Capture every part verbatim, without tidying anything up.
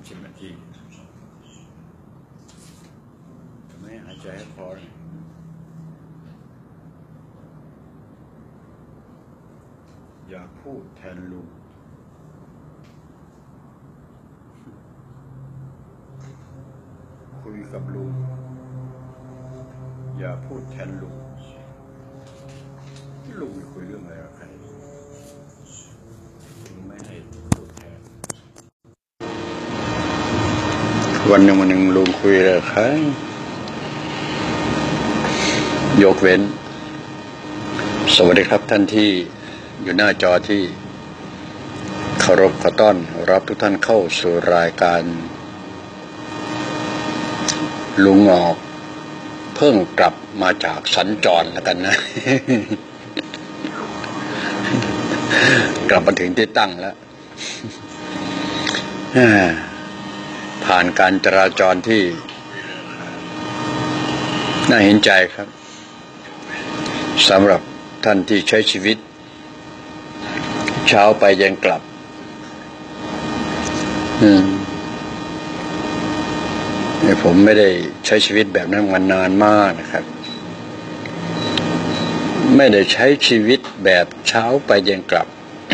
สิบนาทีไม่หายใจให้พออยากพูดแทนลุงคุยกับลุงอย่าพูดแทนลุงลุงจะคุยเรื่องอะไรกับใครลุงไม่ให้พูดแทนวันหนึ่งวันหนึ่งลุงคุยอะไรกับใครยกเว้นสวัสดีครับท่านที่อยู่หน้าจอที่เคารพขอต้อนรับทุกท่านเข้าสู่รายการลุงออกเพิ่งกลับมาจากสัญจรแล้วกันนะ กลับมาถึงที่ตั้งแล้ว ผ่านการจราจรที่น่าเห็นใจครับสำหรับท่านที่ใช้ชีวิตเช้าไปเย็นกลับอืมผมไม่ได้ใช้ชีวิตแบบนั้นมานานมากนะครับไม่ได้ใช้ชีวิตแบบเช้าไปเย็นกลับ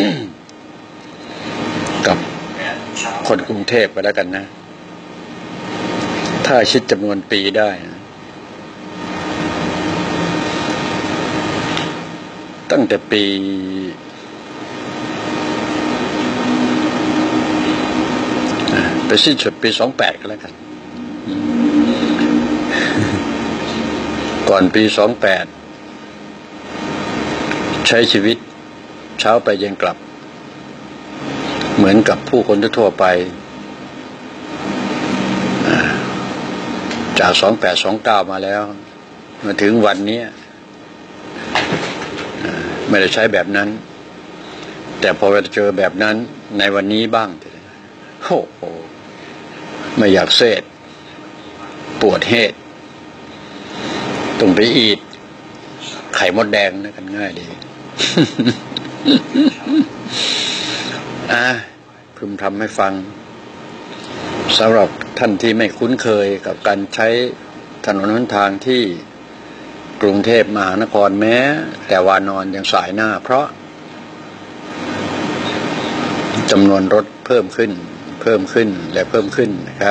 กับคนกรุงเทพไปแล้วกันนะถ้าคิดจำนวนปีได้นะตั้งแต่ปีไปสิ้นสุดปีสองแปดก็แล้วกันก่อนปีสองแปดใช้ชีวิตเช้าไปเย็นกลับเหมือนกับผู้คนทั่วไปจากสองแปดสองเก้ามาแล้วมาถึงวันนี้ไม่ได้ใช้แบบนั้นแต่พอเราเจอแบบนั้นในวันนี้บ้างโอ้โหไม่อยากเสดปวดเหตุต้องไปอีดไข่มดแดงนะกันง่ายดี อ่ะพึมทำให้ฟังสำหรับท่านที่ไม่คุ้นเคยกับการใช้ถนนหนทางที่กรุงเทพมหานครแม้แต่วานอนยังสายหน้าเพราะจำนวนรถเพิ่มขึ้นเพิ่มขึ้นและเพิ่มขึ้นนะครับ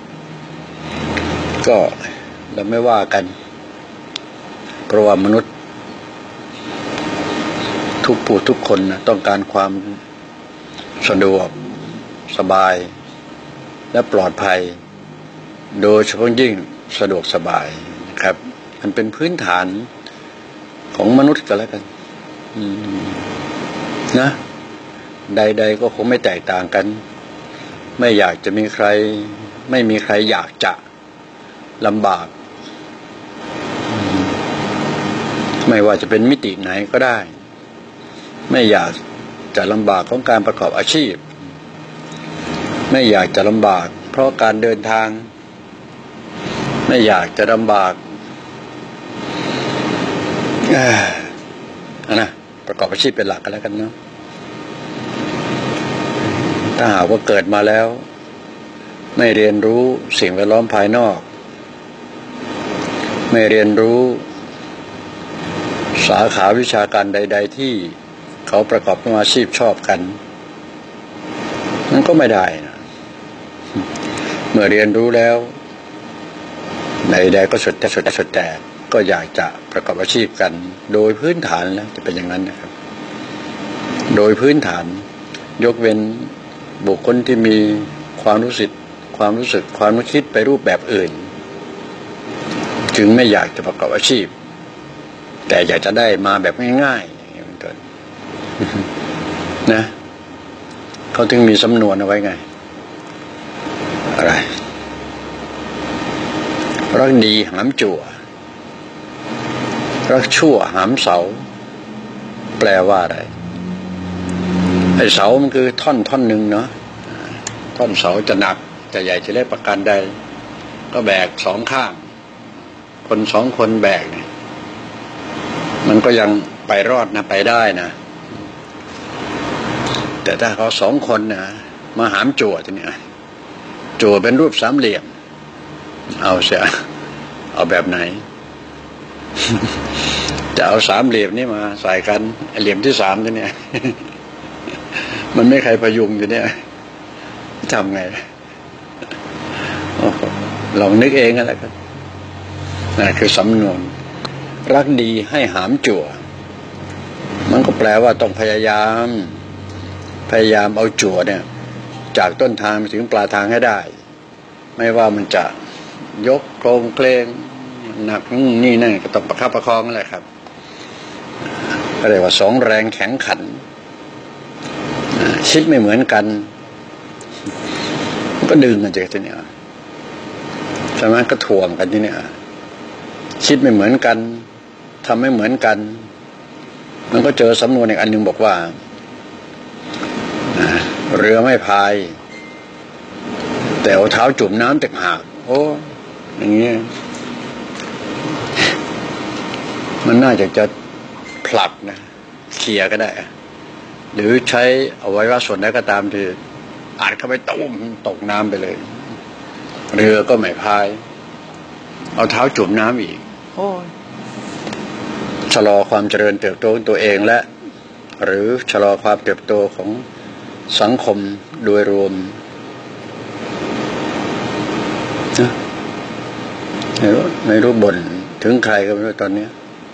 ก็เราไม่ว่ากันเพราะว่ามนุษย์ทุกผู้ทุกคนนะต้องการความสะดวกสบายและปลอดภัยโดยเฉพาะยิ่งสะดวกสบายนะครับมันเป็นพื้นฐานของมนุษย์กันแล้วกันนะใดๆก็คงไม่แตกต่างกันไม่อยากจะมีใครไม่มีใครอยากจะลำบากไม่ว่าจะเป็นมิติไหนก็ได้ไม่อยากจะลำบากของการประกอบอาชีพไม่อยากจะลำบากเพราะการเดินทางไม่อยากจะลำบากอ่านะประกอบอาชีพเป็นหลักกันแล้วกันเนาะถ้าหากว่าเกิดมาแล้วไม่เรียนรู้สิ่งแวดล้อมภายนอกไม่เรียนรู้สาขาวิชาการใดๆที่เขาประกอบอาชีพชอบกันมันก็ไม่ได้นะเมื่อเรียนรู้แล้วใดๆก็สุดแต่สุดแต่สุดแต่ก็อยากจะประกอบอาชีพกันโดยพื้นฐานแล้วจะเป็นอย่างนั้นนะครับโดยพื้นฐานยกเว้นบุคคลที่มีความรู้สึกความรู้สึกความนึกคิดไปรูปแบบอื่นจึงไม่อยากจะประกอบอาชีพแต่อยากจะได้มาแบบง่ายๆอย่างนี้เป็นต้นนะเขาถึงมีสำนวนเอาไว้ไงอะไรรักดีหามจั่วรักชั่วหามเสาแปลว่าอะไรไอ้เสามันคือท่อนท่อนหนึ่งเนาะท่อนเสาจะหนักจะใหญ่จะเล็กประการใดก็แบกสองข้างคนสองคนแบกเนี่ยมันก็ยังไปรอดนะไปได้นะแต่ถ้าเขาสองคนนะมาหามจั่วทีนี้จั่วเป็นรูปสามเหลี่ยมเอาเสียเอาแบบไหน จะเอาสามเหลี่ยมนี่มาใส่กันเหลี่ยมที่สามเนี่ย มันไม่ใครพยุงอยู่เนี่ยทำไงลองนึกเองกันแล้วกันนั่นคือสำนวนรักดีให้หามจั่วมันก็แปลว่าต้องพยายามพยายามเอาจั่วเนี่ยจากต้นทางไปถึงปลายทางให้ได้ไม่ว่ามันจะยกโครงเคลงหนักนี่นั่นก็ต้องประคับประคองนั่นแหละครับเรียกว่าสองแรงแข็งขันคิดไม่เหมือนกันก็ดึงกันจากที่นี่ใช่ไหมก็ถ่วงกันที่นี่คิดไม่เหมือนกันทำไม่เหมือนกันมันก็เจอสำนวนอีกอันหนึ่งบอกว่าเรือไม่พายแต่เอาเท้าจุ่มน้ำแตกหักโอ้อย่างนี้มันน่าจะจะผลักนะเคลียร์ก็ได้หรือใช้อวัยวะส่วนใดก็ตามที่อาจเข้าไปตุ้มตกน้ำไปเลยเรือก็ไม่พายเอาเท้าจุ่มน้ำอีกโอ้ชะลอความเจริญเติบโตของตัวเองและหรือชะลอความเติบโตของสังคมโดยรวมนะไม่รู้ไม่รู้บ่นถึงใครก็ไม่รู้ตอนนี้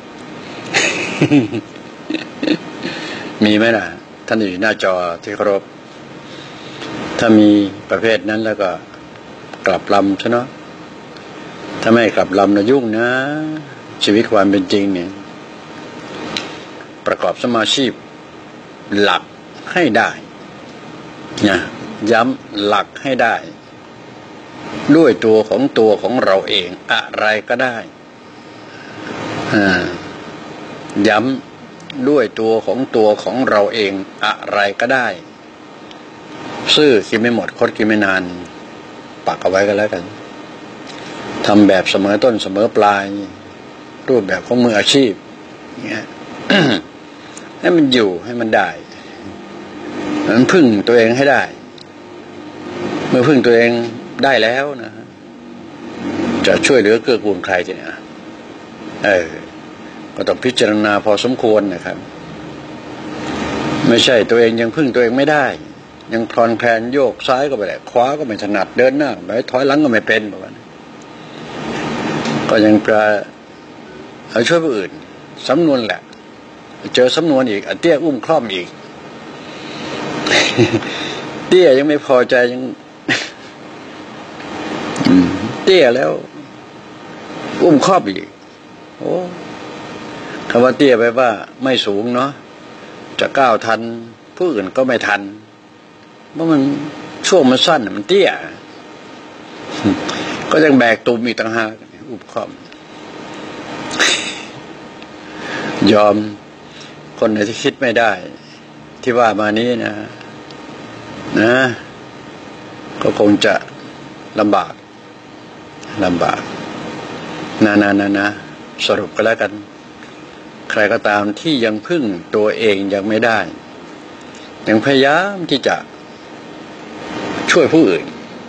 มีไหมล่ะท่านอยู่หน้าจอที่เคารพถ้ามีประเภทนั้นแล้วก็กลับลำใช่เนาะถ้าไม่กลับลำนะยุ่งนะชีวิตความเป็นจริงเนี่ยประกอบสมาชีพหลักให้ได้นะย้ำหลักให้ได้ด้วยตัวของตัวของเราเองอะไรก็ได้ย้ำด้วยตัวของตัวของเราเองอะไรก็ได้ซื่อคิดไม่หมดคดคิดไม่นานปักเอาไว้ก็แล้วกันทำแบบเสมอต้นเสมอปลายรูปแบบของมืออาชีพเงี้ย ให้มันอยู่ให้มันได้มันพึ่งตัวเองให้ได้เมื่อพึ่งตัวเองได้แล้วนะจะช่วยเหลือเกื้อกูลใครจะเนี่ยเออก็ต้องพิจารณาพอสมควรนะครับไม่ใช่ตัวเองยังพึ่งตัวเองไม่ได้ยังคลอนแคลนโยกซ้ายก็ไม่ได้ขวาก็ไม่ถนัดเดินหน้าไม่ถอยหลังก็ไม่เป็นแบบนั้นก็ยังจะเอาช่วยผู้อื่นสำนวนแหละเจอสำนวนอีกเตี้ยอุ้มคล่อมอีก เตี้ยยังไม่พอใจยังเตี้ยแล้วอุ้มครอบอีกโอ้คำว่าเตี้ยไปว่าไม่สูงเนาะจะก้าวทันผู้อื่นก็ไม่ทันเพราะมันช่วงมันสั้นมันเตี้ยก็ยังแบกตุ่มอีกต่างหากอุ้มครอบยอมคนไหนที่คิดไม่ได้ที่ว่ามานี้นะนะก็คงจะลำบากลำบากนานานานะสรุปก็แล้วกันใครก็ตามที่ยังพึ่งตัวเองยังไม่ได้ยังพยายามที่จะช่วยผู้อื่น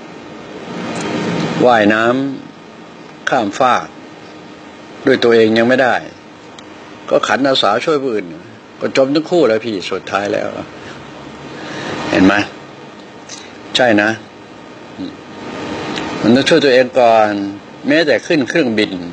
ว่ายน้ำข้ามฟากด้วยตัวเองยังไม่ได้ก็ขันอาสาช่วยผู้อื่นก็จมทั้งคู่แล้วพี่สุดท้ายแล้วเห็นไหมใช่นะมันต้องช่วยตัวเองก่อนแม้แต่ขึ้นเครื่องบิน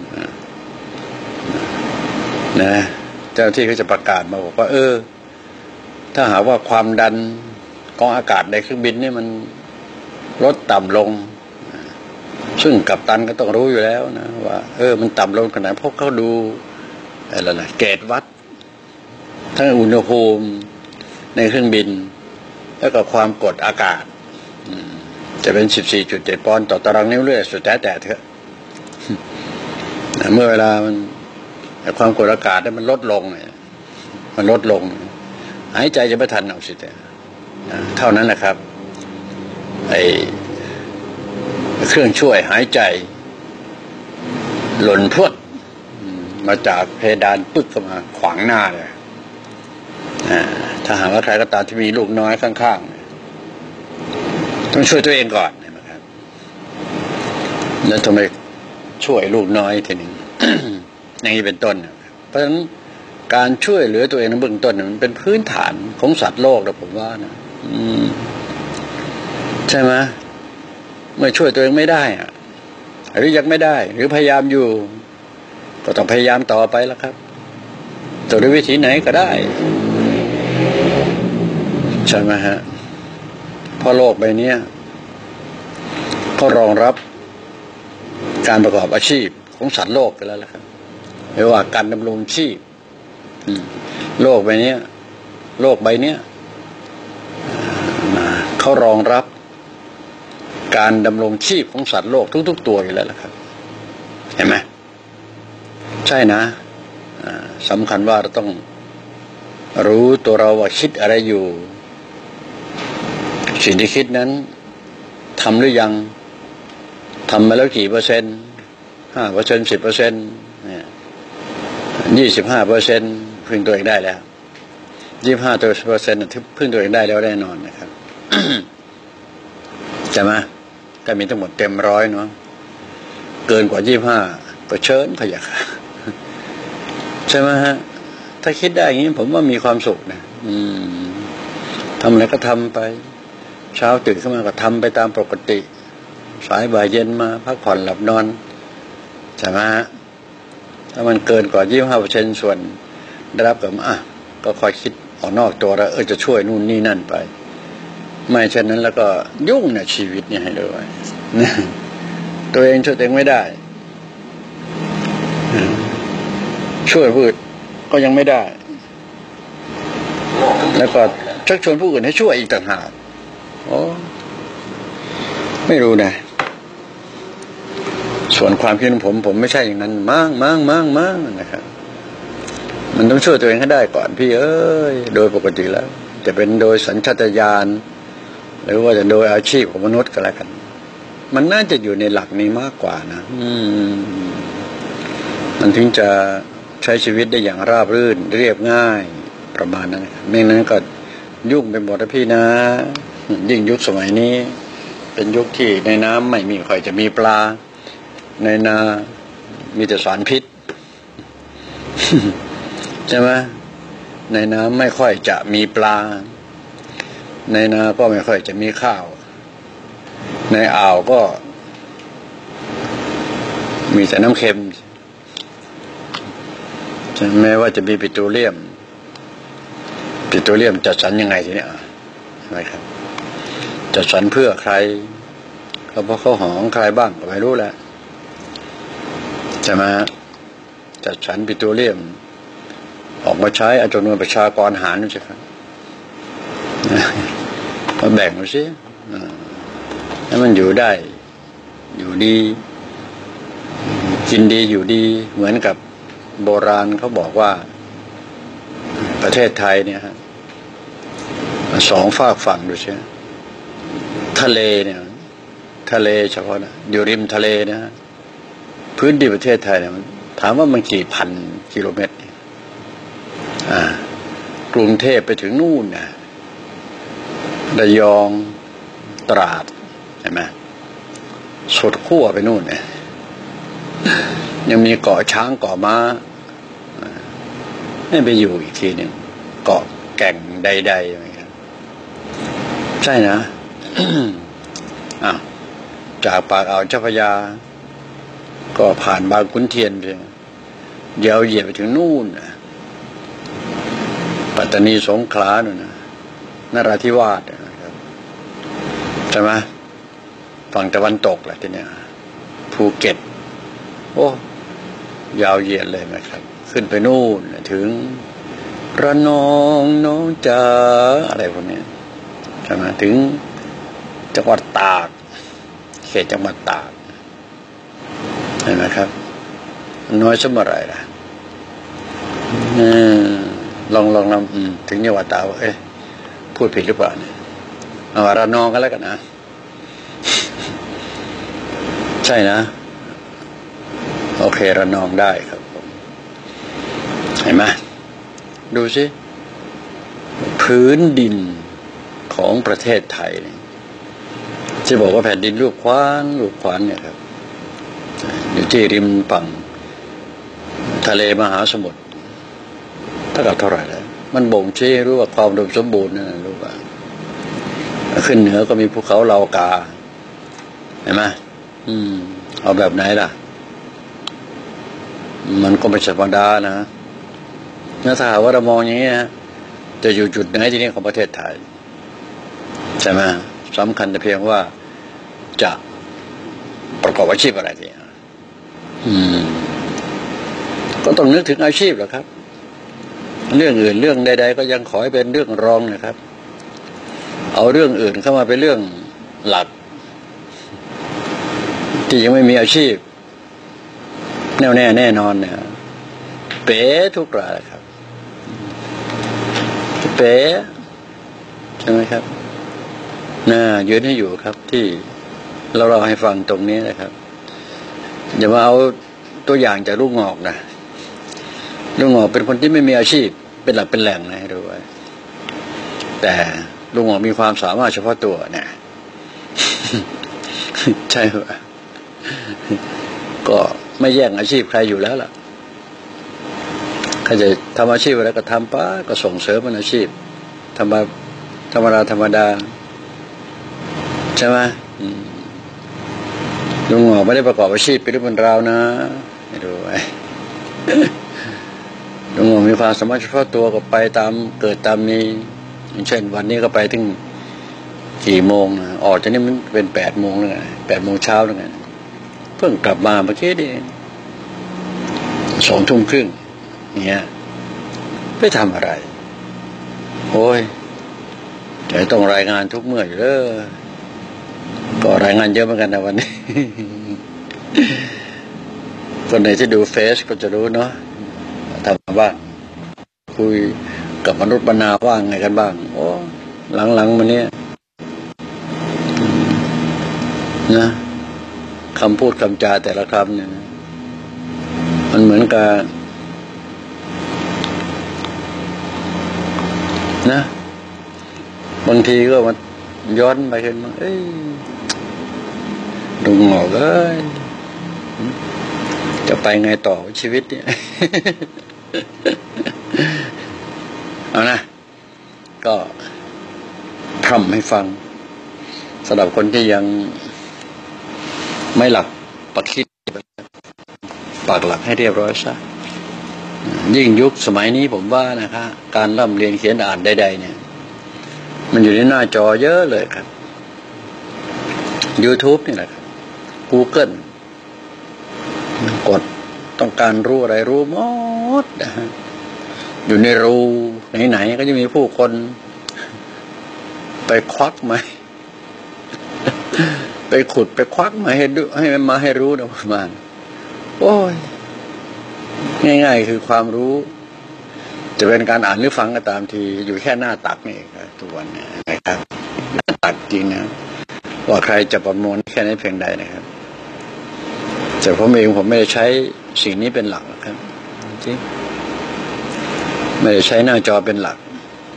นะเจ้าหน้าที่เขาจะประกาศมาบอกว่าเออถ้าหากว่าความดันกองอากาศในเครื่องบินนี่มันลดต่ำลงซึ่งกัปตันก็ต้องรู้อยู่แล้วนะว่าเออมันต่ำลงขนาดเพราะเขาดูอะไรนะเกจวัดทั้งอุณหภูมิในเครื่องบินแล้วก็ความกดอากาศจะเป็น สิบสี่จุดเจ็ด ปอนด์ต่อตารางนิ้วเลื่อยสุดแท้แต่เถอะเมื่อเวลามันความกดอากาศมันลดลงเนี่ยมันลดลงหายใจจะไม่ทันเอาสิแต่เท่านั้นแหละครับไอ้เครื่องช่วยหายใจหล่นพรวดมาจากเพดานปึ๊กเข้ามาขวางหน้าเลยถ้าหากว่าใครก็ตามที่มีลูกน้อยข้างๆต้องช่วยตัวเองก่อนนะครับแล้วทำไมช่วยลูกน้อยทีหนึ่ง อย่างนี้เป็นต้นเพราะฉะนั้นการช่วยเหลือตัวเองในเบื้องต้นมันเป็นพื้นฐานของสัตว์โลกนะผมว่านะอืมใช่ไหมเมื่อช่วยตัวเองไม่ได้อะหรือยังไม่ได้หรือพยายามอยู่ก็ต้องพยายามต่อไปแล้วครับจะด้วยวิธีไหนก็ได้ใช่ไหมฮะเพราะโลกใบนี้ก็รองรับการประกอบอาชีพของสัตว์โลกไปแล้วละครับไม่ว่าการดำรงชีพโลกใบนี้โลกใบนี้เขารองรับการดำรงชีพของสัตว์โลกทุกๆตัวอยู่แล้วละครับเห็นไหมใช่นะสำคัญว่าเราต้องรู้ตัวเราว่าคิดอะไรอยู่สิ่งที่คิดนั้นทำหรือยังทำมาแล้วกี่เปอร์เซ็นต์ห้าเปอร์เซ็นต์สิบเปอร์เซ็นต์ยี่สิบห้าเปอร์เซ็นต์พึ่งตัวเองได้แล้วยี่สิบห้าเปอร์เซ็นต์พึ่งตัวเองได้แล้วแน่นอนนะครับ ใช่ไหมก็มีทั้งหมดเต็มร้อยเนาะเกินกว่ายี่สิบห้าก็เชิญพะยะค่ะใช่ไหมฮะถ้าคิดได้อย่างนี้ผมว่ามีความสุขนะอืมทำอะไรก็ทำไปเช้าตื่นขึ้นมาก็ทำไปตามปกติสายบ่ายเย็นมาพักผ่อนหลับนอนใช่ไหมฮะถ้ามันเกินกว่ายี่สิบห้าเปอร์เซ็นต์ส่วนได้รับกับอ่ะก็คอยคิดออกนอกตัวแล้วเออจะช่วยนู่นนี่นั่นไปไม่เช่นนั้นแล้วก็ยุ่งเนี่ยชีวิตเนี่ยให้เลยตัวเองช่วยตัวเองไม่ได้ช่วยผู้อื่นก็ยังไม่ได้แล้วก็ชักชวนผู้อื่นให้ช่วยอีกต่างหากโอ้ไม่รู้นะส่วนความคิดของผมผมไม่ใช่อย่างนั้นมั่งมั่งมั่งมั่งนะครับมันต้องช่วยตัวเองให้ได้ก่อนพี่เอ้ยโดยปกติแล้วจะเป็นโดยสัญชาตญาณหรือว่าจะโดยอาชีพของมนุษย์ก็แล้วกันมันน่าจะอยู่ในหลักนี้มากกว่านะอืมมันถึงจะใช้ชีวิตได้อย่างราบรื่นเรียบง่ายประมาณนั้นไม่งั้นก็ยุ่งไปหมดนะพี่นะยิ่งยุคสมัยนี้เป็นยุคที่ในน้ำไม่มีใครจะมีปลาในนามีแต่สารพิษ ใช่ไหมในน้ำไม่ค่อยจะมีปลาในนาก็ไม่ค่อยจะมีข้าวในอ่าวก็มีแต่น้ำเค็มแม้ว่าจะมีปิโตรเลียมปิโตรเลียมจัดสรรยังไงทีนี้ใช่ไหมครับจัดสรรเพื่อใครเขาเพราะเขาหองใครบ้างก็ไม่รู้แหละใช่ไหมจัดสรรปิโตรเลียมออกมาใช้จำนวนประชากรหารใช่ไหมมาแบ่งมาสิให้มันอยู่ได้อยู่ดีกินดีอยู่ดีเหมือนกับโบราณเขาบอกว่าประเทศไทยเนี่ยฮะสองฝากฝั่งดูใช่ไหมทะเลเนี่ยทะเลเฉพาะนะอยู่ริมทะเลนะฮะพื้นที่ประเทศไทยเนี่ยถามว่ามันกี่พันกิโลเมตรอ่ากรุงเทพไปถึงนู่นนะระยองตราดเห็นไหมสุดขั้วไปนู่นเนี่ยยังมีเกาะช้างเกาะม้าไม่ไปอยู่อีกทีหนึ่งเกาะแก่งใดๆอย่างเงี้ยใช่นะ อ่ะจากปากอ่าวเจ้าพระยาก็ผ่านบางขุนเทียนไปเดี๋ยวเหยียบไปถึงนู่นนะปัตตานีสงขลานู่นนะนราธิวาสนะครับใช่ไหมฝั่งตะวันตกแหละที่เนี่ยภูเก็ตโอ้ยาวเหยียดเลยนะครับขึ้นไปนู่นถึงระนองน้องจ๋าอะไรพวกนี้ใช่ไหมถึงจังหวัดตากเขตจังหวัดตากเห็นไหมครับน้อยสักเมื่อไหร่ล่ะลองลองลองถึงจังหวัดตากเอ๊ะพูดผิดหรือเปล่าเนี่ยเอาระนองกันแล้วกันนะใช่นะโอเคระนองได้ครับผมเห็นไหมดูสิพื้นดินของประเทศไทยที่บอกว่าแผ่นดินลูกขวานลูกขวานเนี่ยครับที่ริมฝั่งทะเลมหาสมุทรเท่ากับเท่าไหร่แล้วมันบ่งชี้รู้ว่าความอุดมสมบูรณ์นะรู้ว่าขึ้นเหนือก็มีภูเขาเหลากาเห็นไหมอืมเอาแบบไหนล่ะมันก็ไม่ธรรมดานะถ้าหากว่าเรามองอย่างนี้นะจะอยู่จุดไหนที่นี่ของประเทศไทยใช่ไหมสำคัญแต่เพียงว่าจะประกอบอาชีพอะไรดีอืมก็ต้องนึกถึงอาชีพแหละครับเรื่องอื่นเรื่องใดๆก็ยังขอให้เป็นเรื่องรองนะครับเอาเรื่องอื่นเข้ามาเป็นเรื่องหลักที่ยังไม่มีอาชีพแน่วแน่แน่นอนเนี่ยเป๋ทุกรายครับเป๋ใช่ไหมครับน่ายืนให้อยู่ครับที่เราเราให้ฟังตรงนี้นะครับอย่ามาเอาตัวอย่างจากลูกงอกนะลูกงอกเป็นคนที่ไม่มีอาชีพเป็นหลักเป็นแหล่งนะให้รู้ไว้แต่ลูกงอกมีความสามารถเฉพาะตัวเนี่ยใช่ไหมก็ไม่แย่งอาชีพใครอยู่แล้วล่ะใครจะทำอาชีพอะไรก็ทำป้าก็ส่งเสริมเป็นอาชีพธรรมธรรมดาธรรมดาใช่ไหมลุงหงอกไม่ได้ประกอบอาชีพเป็นเรื่องเป็นราวนะไม่รู้ไอ้ลุงหงอกมีความสามารถเฉพาะตัวก็ไปตามเกิดตามมีอย่างเช่นวันนี้ก็ไปถึงกี่โมงนะออกจากนี้มันเป็นแปดโมงแล้วไงแปดโมงเช้าแล้วไงเพิ่งกลับมาเมื่อกี้นี่สองทุ่มครึ่งเงี้ยไปทำอะไรโอ้ยแต่ต้องรายงานทุกเมื่ออยู่เลยก็รายงานเยอะเหมือนกันนะวันนี้ คนไหนที่ดูเฟซก็จะรู้เนาะทำบ้างคุยกับมนุษย์บรรณาว่างไงกันบ้างโอ้หลังๆมาเนี้ยนะคำพูดคำจาแต่ละคำเนี่ยมันเหมือนกับนะบางทีก็มาย้อนไปเห็นมันเอ้ยลุงหงอกเอ้ยจะไปไงต่อชีวิตเนี่ย เอานะก็ทำให้ฟังสำหรับคนที่ยังไม่หลักปักคิดปากหลักให้เรียบร้อยซะยิ่งยุคสมัยนี้ผมว่านะคะการร่ำเรียนเขียนอ่านใดๆเนี่ยมันอยู่ในหน้าจอเยอะเลยครับ YouTube นี่แหละครับ Google กดต้องการรู้อะไรรู้หมดนะฮะอยู่ในรูไหนๆก็จะมีผู้คนไปควักมาไปขุดไปควักมาให้ดูให้มันมาให้รู้นะประมาณโอ้ยง่ายๆคือความรู้จะเป็นการอ่านหรือฟังก็ตามทีอยู่แค่หน้าตักนี่เองครับทุกวันนี้นะครับหน้าตักจริงนะว่าใครจะประมวลแค่ไหนเพียงใดนะครับแต่ผมเองผมไม่ได้ใช้สิ่งนี้เป็นหลักครับจริงไม่ได้ใช้หน้าจอเป็นหลัก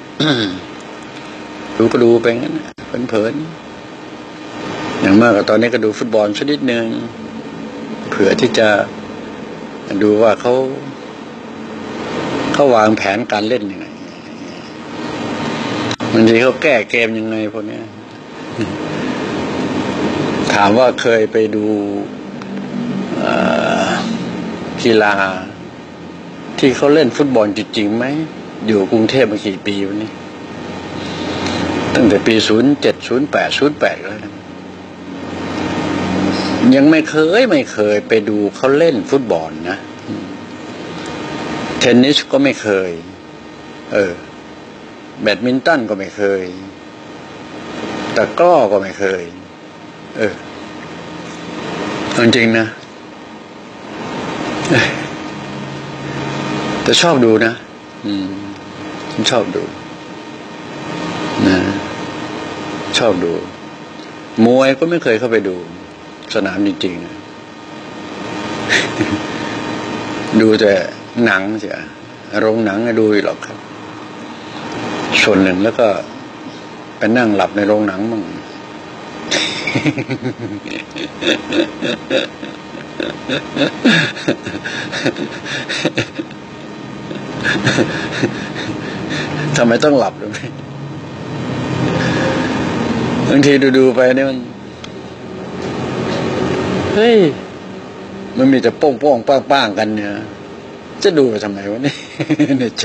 ดูก็ดูไปงั้นเพลินๆอย่างมากก็ตอนนี้ก็ดูฟุตบอลสักนิดนึงเผื่อที่จะดูว่าเขาเขาวางแผนการเล่นยังไงบางทีเขาแก้เกมยังไงพวกนี้ถามว่าเคยไปดูกีฬาที่เขาเล่นฟุตบอลจริงๆไหมอยู่กรุงเทพมากี่ปีวันนี้ตั้งแต่ปีศูนย์เจ็ดศูนย์แปดศูนย์แปดแล้วยังไม่เคยไม่เคยไปดูเขาเล่นฟุตบอลนะเทนนิสก็ไม่เคยเออแบดมินตันก็ไม่เคยตะกร้อก็ไม่เคยเออจริงๆนะแต่ชอบดูนะอืมชอบดูนะชอบดูมวยก็ไม่เคยเข้าไปดูสนามจริงๆนะ ดูแต่หนังเสียโรงหนังดูหรอกครับส่วนหนึ่งแล้วก็ไปนั่งหลับในโรงหนังมั่งทำไมต้องหลับด้วยบางทีดูๆไปเนี่ยมันเฮ้ยมันมีแต่โป้งโป้งป้างป้างกันเนี่ยจะดูไปทำไมวะนี่ในใจ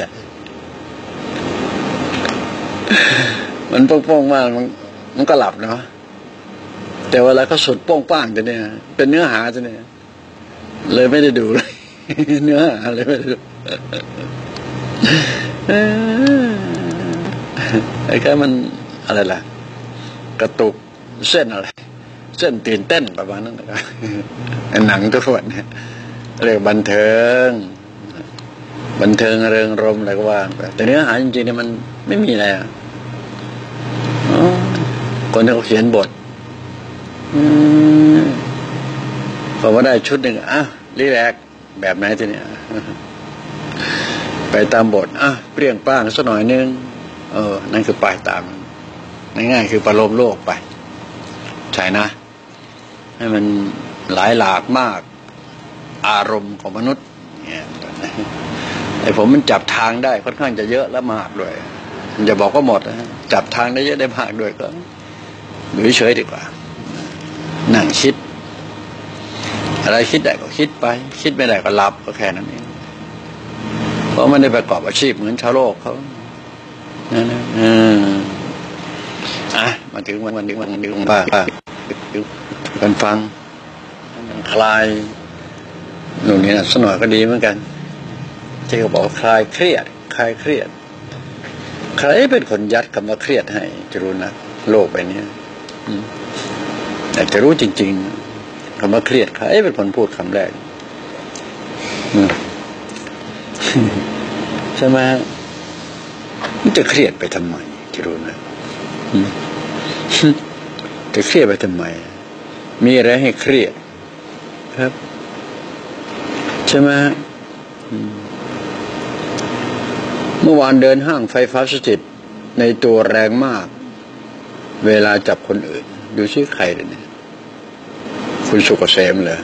มันโป้งโป้งมากมันมันก็หลับเนาะแต่เวลาเขาสุดโป้งป้างจะเนี่ยเป็นเนื้อหาจะเนี่ยเลยไม่ได้ดูเลยเนื้อหาเลยไม่ได้ดูไอ้แค่มันอะไรล่ะกระตุกเส้นอะไรเส้นตื่นเต้นประมาณนั้นนะครับหนังทุกคนเนี่ยเรียกบันเทิงบันเทิงเริงรมอะไรก็ว่าไปแต่เนื้อหาจริงๆเนี่ยมันไม่มีอะไรอ่ะคนที่เขาเขียนบทพอมาได้ชุดหนึ่งอ่ะรีแลกแบบไหนทีเนี้ยไปตามบทอ่ะเปรี้ยงป้างสักหน่อยนึงเออนั่นคือปลายตามง่ายๆคือประโลมโลกไปใช่นะให้มันหลายหลากมากอารมณ์ของมนุษย์เนี่ยไอ้ผมมันจับทางได้ค่อนข้างจะเยอะและมากด้วยอย่าบอกว่าหมดนะจับทางได้เยอะได้มากด้วยก็อยู่เฉยดีกว่านั่งคิดอะไรคิดได้ก็คิดไปคิดไม่ได้ก็หลับก็แค่นั้นเองเพราะมันได้ประกอบอาชีพเหมือนชาวโลกเขานั่นนะอืมอ่ะมาถึงวันวันนึงวันนึงว่ากันฟังคลายหนุ่มนี่นะสกหน่อยก็ดีเหมือนกันที่เขาบอกคลายเครียดคลายเครียดใครเป็นคนยัดคำว่าเครียดให้จะรู้นะโลกใบนี้แต่จะรู้จริงๆคำว่าเครียดใครเป็นคนพูดคำแรกใช่ไหมมันจะเครียดไปทำไมจะรู้นะจะเครียดไปทำไมมีอะไรให้เครียดครับใช่ไหมเมื่อวานเดินห้างไฟฟ้าสถิตในตัวแรงมากเวลาจับคนอื่นดูชื่อใครเลยเนี่ยคุณสุกเกษมเหรอ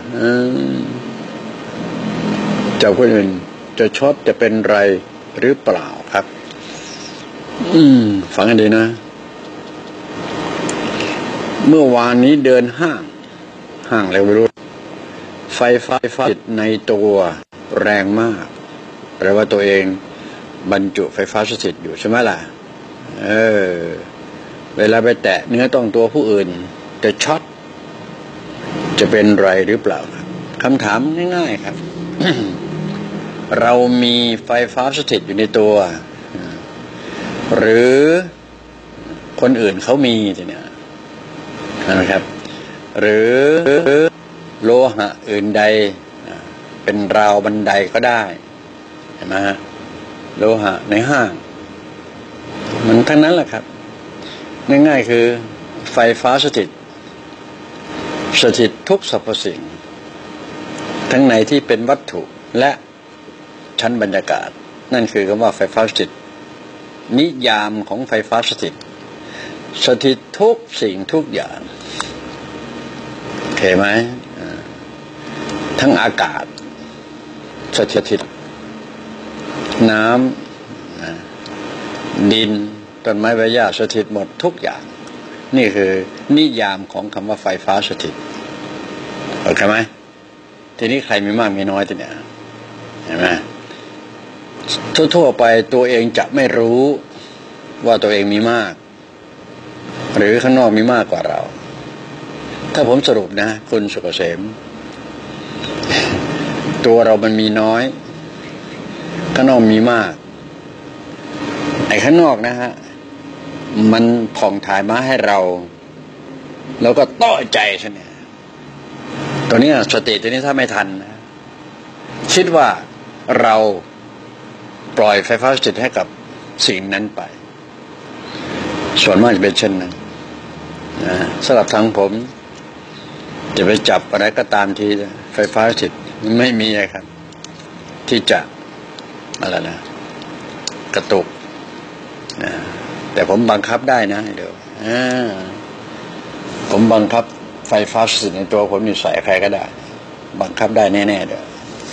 จับคนอื่นจะช็อตจะเป็นไรหรือเปล่าครับอืมฟังกันดีนะเมื่อวานนี้เดินห้างห้างแล้วไม่รู้ไฟฟ้าติดในตัวแรงมากแปลว่าตัวเองบรรจุไฟฟ้าสถิตอยู่ใช่ไหมล่ะเออเวลาไปแตะเนื้อต้องตัวผู้อื่นจะช็อตจะเป็นไรหรือเปล่าครับคำถามง่ายๆครับ เรามีไฟฟ้าสถิตอยู่ในตัวหรือคนอื่นเขามีทีเนี้ยนะครับหรือโลหะอื่นใดเป็นราวบันไดก็ได้เห็นไหมฮะโลหะในห้างมันทั้งนั้นแหละครับง่ายๆคือไฟฟ้าสถิตสถิตทุกสรรพสิ่งทั้งในที่เป็นวัตถุและชั้นบรรยากาศนั่นคือคำว่าไฟฟ้าสถิตนิยามของไฟฟ้าสถิตสถิตทุกสิ่งทุกอย่างโอเคไหมทั้งอากาศสถิตน้ำดินต้นไม้ใบหญ้าสถิตหมดทุกอย่างนี่คือนิยามของคำว่าไฟฟ้าสถิตโอเคไหมทีนี้ใครมีมากมีน้อยทีเนี้ยเห็นไหมทั่วๆไปตัวเองจะไม่รู้ว่าตัวเองมีมากหรือข้างนอกมีมากกว่าเราถ้าผมสรุปนะคุณสุกเกษมตัวเรามันมีน้อยข้างนอกมีมากไอ้ข้างนอกนะฮะมันผ่องถ่ายมาให้เราแล้วก็ต้อใจใช่ไหมตัวนี้สติตัวนี้ถ้าไม่ทันนะคิดว่าเราปล่อยไฟฟ้าสถิตให้กับสิ่งนั้นไปส่วนมากจะเป็นเช่นนั้นนะสำหรับทางผมจะไปจับอะไรก็ตามที่ไฟฟ้าสถิตไม่มีเลยครับที่จะอะไรนะกระตุกนะแต่ผมบังคับได้นะเดี๋ยวผมบังคับไฟฟ้าสถิตในตัวผมนี่ใส่ใครก็ได้บังคับได้แน่ๆเด้อ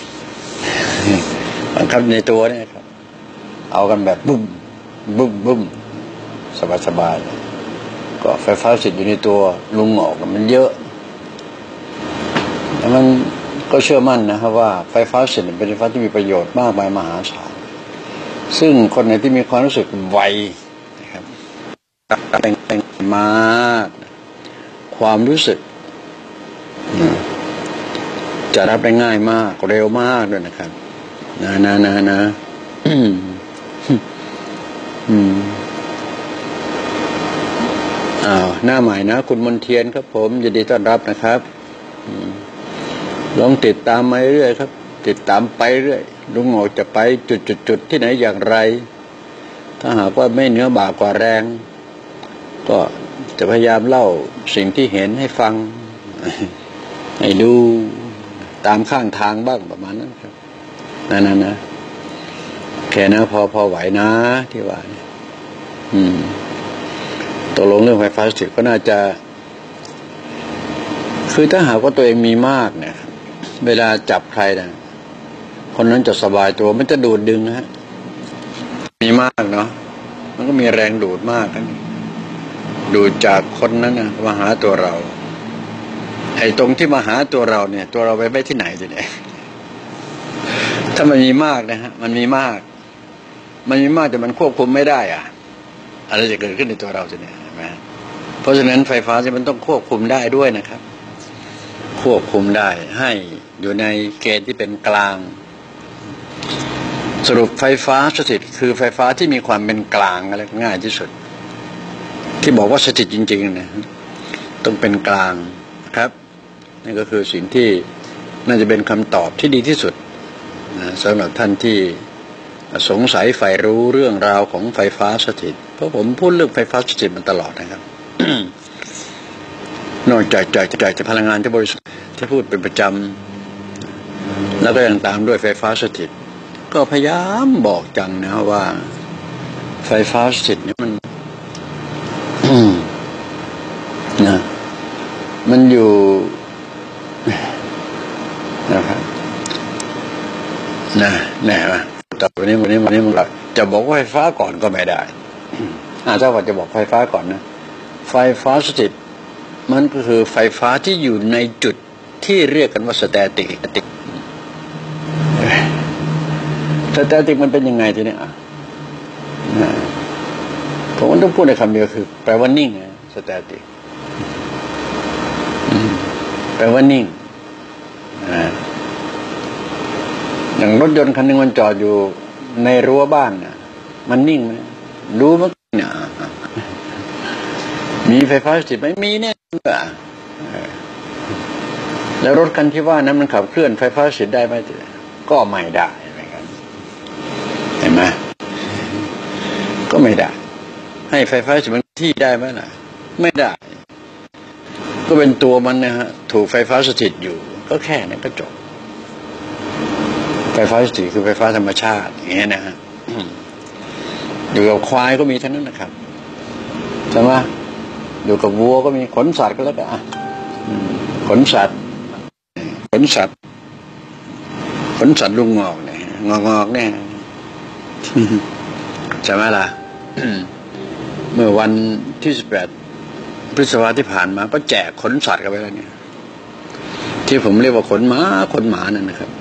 บังคับในตัวเนี่ยครับเอากันแบบบุ้มบุ้มบุ้มสบายๆก็ไฟฟ้าสถิตอยู่ในตัวลุงออกมันเยอะแต่มันก็เชื่อมั่นนะครับว่าไฟฟ้าสถิตเป็นไฟฟ้าที่มีประโยชน์มากมายมหาศาลซึ่งคนไหนที่มีความรู้สึกไวนะครับแต่งแต่งมากความรู้สึกจะรับได้ง่ายมากเร็วมากด้วยนะครับนะนะนะนะอืมอ้าวหน้าใหม่นะคุณมนเทียนครับผมยินดีต้อนรับนะครับลองติดตามมาเรื่อยครับติดตามไปเรื่อยลุงโง่จะไปจุดๆๆที่ไหนอย่างไรถ้าหากว่าไม่เหนือบากกว่าแรงก็จะพยายามเล่าสิ่งที่เห็นให้ฟังให้ดูตามข้างทางบ้างประมาณนั้นครับนั่นๆนะแค่นะพอพอไหวนะที่ว่าอืมตกลงเรื่องไฟฟ้าสถิตก็น่าจะคือถ้าหากว่าตัวเองมีมากเนี่ยเวลาจับใครนะคนนั้นจะสบายตัวมันจะดูดดึงฮะมีมากเนาะมันก็มีแรงดูดมากนะดูดจากคนนั้นนะมาหาตัวเราไอ้ตรงที่มาหาตัวเราเนี่ยตัวเราไปไว้ที่ไหนทีเนี่ยถ้ามันมีมากนะฮะมันมีมากมันมีมากแต่มันควบคุมไม่ได้อ่ะอะไรจะเกิดขึ้นในตัวเราทีเนี่ยใช่ไหมเพราะฉะนั้นไฟฟ้าที่มันต้องควบคุมได้ด้วยนะครับควบคุมได้ให้อยู่ในเกณฑ์ที่เป็นกลางสรุปไฟฟ้าสถิตคือไฟฟ้าที่มีความเป็นกลางอะไรง่ายที่สุดที่บอกว่าสถิตจริงๆนะต้องเป็นกลางครับนี่ก็คือสิ่งที่น่าจะเป็นคำตอบที่ดีที่สุดนะสำหรับท่านที่สงสัยใฝ่รู้เรื่องราวของไฟฟ้าสถิตเพราะผมพูดเรื่องไฟฟ้าสถิตมันตลอดนะครับ นอกจากจากจากจากพลังงานที่บริสุทธิ์ที่พูดเป็นประจำแล้วก็ยังตามด้วยไฟฟ้าสถิตก็พยายามบอกจังนะว่าไฟฟ้าสถิตนี่มันนะมันอยู่นะครับนะแน่ไหมแต่วันนี้วันนี้วันนี้มันจะบอกว่าไฟฟ้าก่อนก็ไม่ได้อาถ้าว่าจะบอกไฟฟ้าก่อนนะไฟฟ้าสถิตมันก็คือไฟฟ้าที่อยู่ในจุดที่เรียกกันว่าสแตติกสแตติกมันเป็นยังไงทีนี้อ่ะผมว่าต้องพูดในคำเดียวคือแปลว่านิ่งนะสแตติกแปลว่านิ่งอย่างรถยนต์คันหนึ่งมันจอดอยู่ในรั้วบ้านน่ะมันนิ่งไหมรู้มั้ยเนี่ยมีไฟฟ้าสถิตไหมมีแน่แล้วรถคันที่ว่านั้นมันขับเคลื่อนไฟฟ้าสถิตได้ไหมก็ไม่ได้เหมือนกันเห็นไหมก็ไม่ได้ให้ไฟฟ้าสถิตมันที่ได้ไหมล่ะไม่ได้ก็เป็นตัวมันนะฮะถูกไฟฟ้าสถิตอยู่ก็แค่นั้นก็จบไฟฟ้าสถิตคือไฟฟ้าธรรมชาติอย่างนี้นะฮะอยู่กับควายก็มีทั้งนั้นนะครับใช่ไหมอยู่กับวัวก็มีขนสัตว์ก็แล้วกันขนสัตว์ขนสัตว์ขนสัตว์ลุงงอกเนี่ยงอกงอกเนี่ยใช่ไหมล่ะเมื่อวันที่สิบแปดพฤษภาคมที่ผ่านมาก็แจกขนสัตว์กันไปแล้วเนี่ยที่ผมเรียกว่าขนหมาขนหมานั่นนะครับ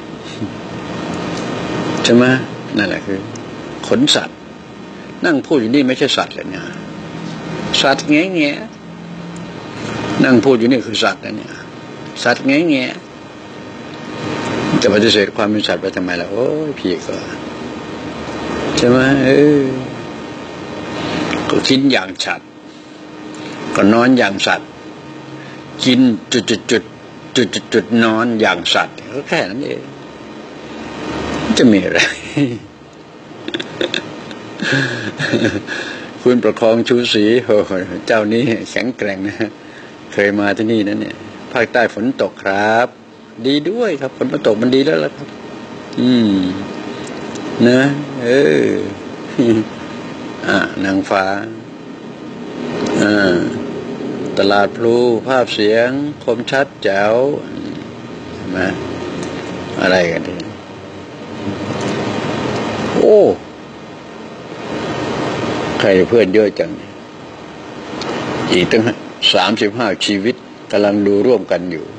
ใช่ไหมนั่นแหละคือขนสัตว์นั่งพูดอยู่นี่ไม่ใช่สัตว์เลยเนี่ยสัตว์แง่แง่นั่งพูดอยู่นี่คือสัตว์นะเนี่ยสัตว์แง่แง่จะปฏิเสธความเป็นสัตว์ไปทำไมล่ะโอ้ยพี่ก็ใช่ไหมเออก็กินอย่างสัตว์ก็นอนอย่างสัตว์กินจุดจุดจุดจุดจุดจุดนอนอย่างสัตว์ก็แค่นั้นเองจะมีอะไร คุณประคองชูศรีโอ้เจ้านี้แข็งแกร่งนะเคยมาที่นี่นั่นเนี่ยภาคใต้ฝนตกครับดีด้วยครับฝนมาตกมันดีแล้วล่ะครับอืมนะเอออ่านางฟ้าอ่าตลาดพลูภาพเสียงคมชัดแจ๋วนะอะไรกันทีโอ้ใครเพื่อนเยอะจังอีกตั้งสามสิบห้าชีวิตกำลังดูร่วมกันอยู่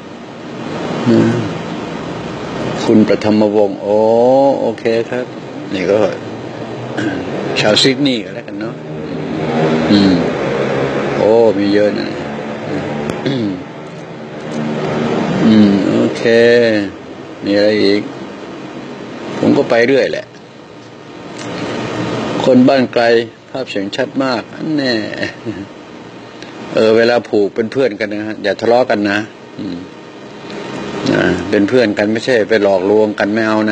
คุณประธรรมวงศ์โอ้โอเคครับนี่ก็ชาวซิดนีย์กันแล้วกันเนาะอืมโอ้มีเยอะนะอืมอืมโอเคมีอะไรอีกผมก็ไปเรื่อยแหละคนบ้านไกลภาพเสียงชัดมากอันแน่เออเวลาผูกเป็นเพื่อนกันนะฮะอย่าทะเลาะกันนะอืมนะเป็นเพื่อนกันไม่ใช่ไปหลอกลวงกันไม่เอา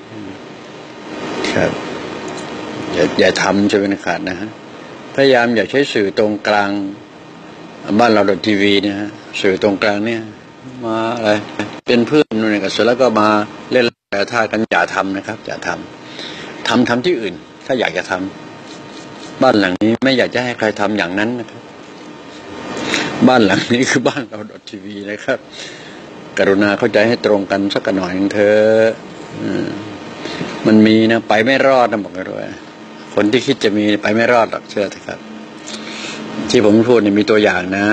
นะครับอย่าอย่าทำจะเป็นขาดนะฮะพยายามอย่าใช้สื่อตรงกลางบ้านเราดอททีวีเนี่ยฮะสื่อตรงกลางเนี่ยมาอะไรเป็นเพื่อนนู่นนี่ก็เสร็จแล้วก็มาเล่นแต่ท่ากันอย่าทำนะครับอย่าทำทำทำที่อื่นถ้าอยากจะทำบ้านหลังนี้ไม่อยากจะให้ใครทำอย่างนั้นนะครับบ้านหลังนี้คือบ้านเราดอททีวีนะครับกรุณาเข้าใจให้ตรงกันสักหน่อยนึงเถอะมันมีนะไปไม่รอดนะบอกเลยว่าคนที่คิดจะมีไปไม่รอดหรอกเชื่อเถอะครับที่ผมพูดนี่มีตัวอย่างนะ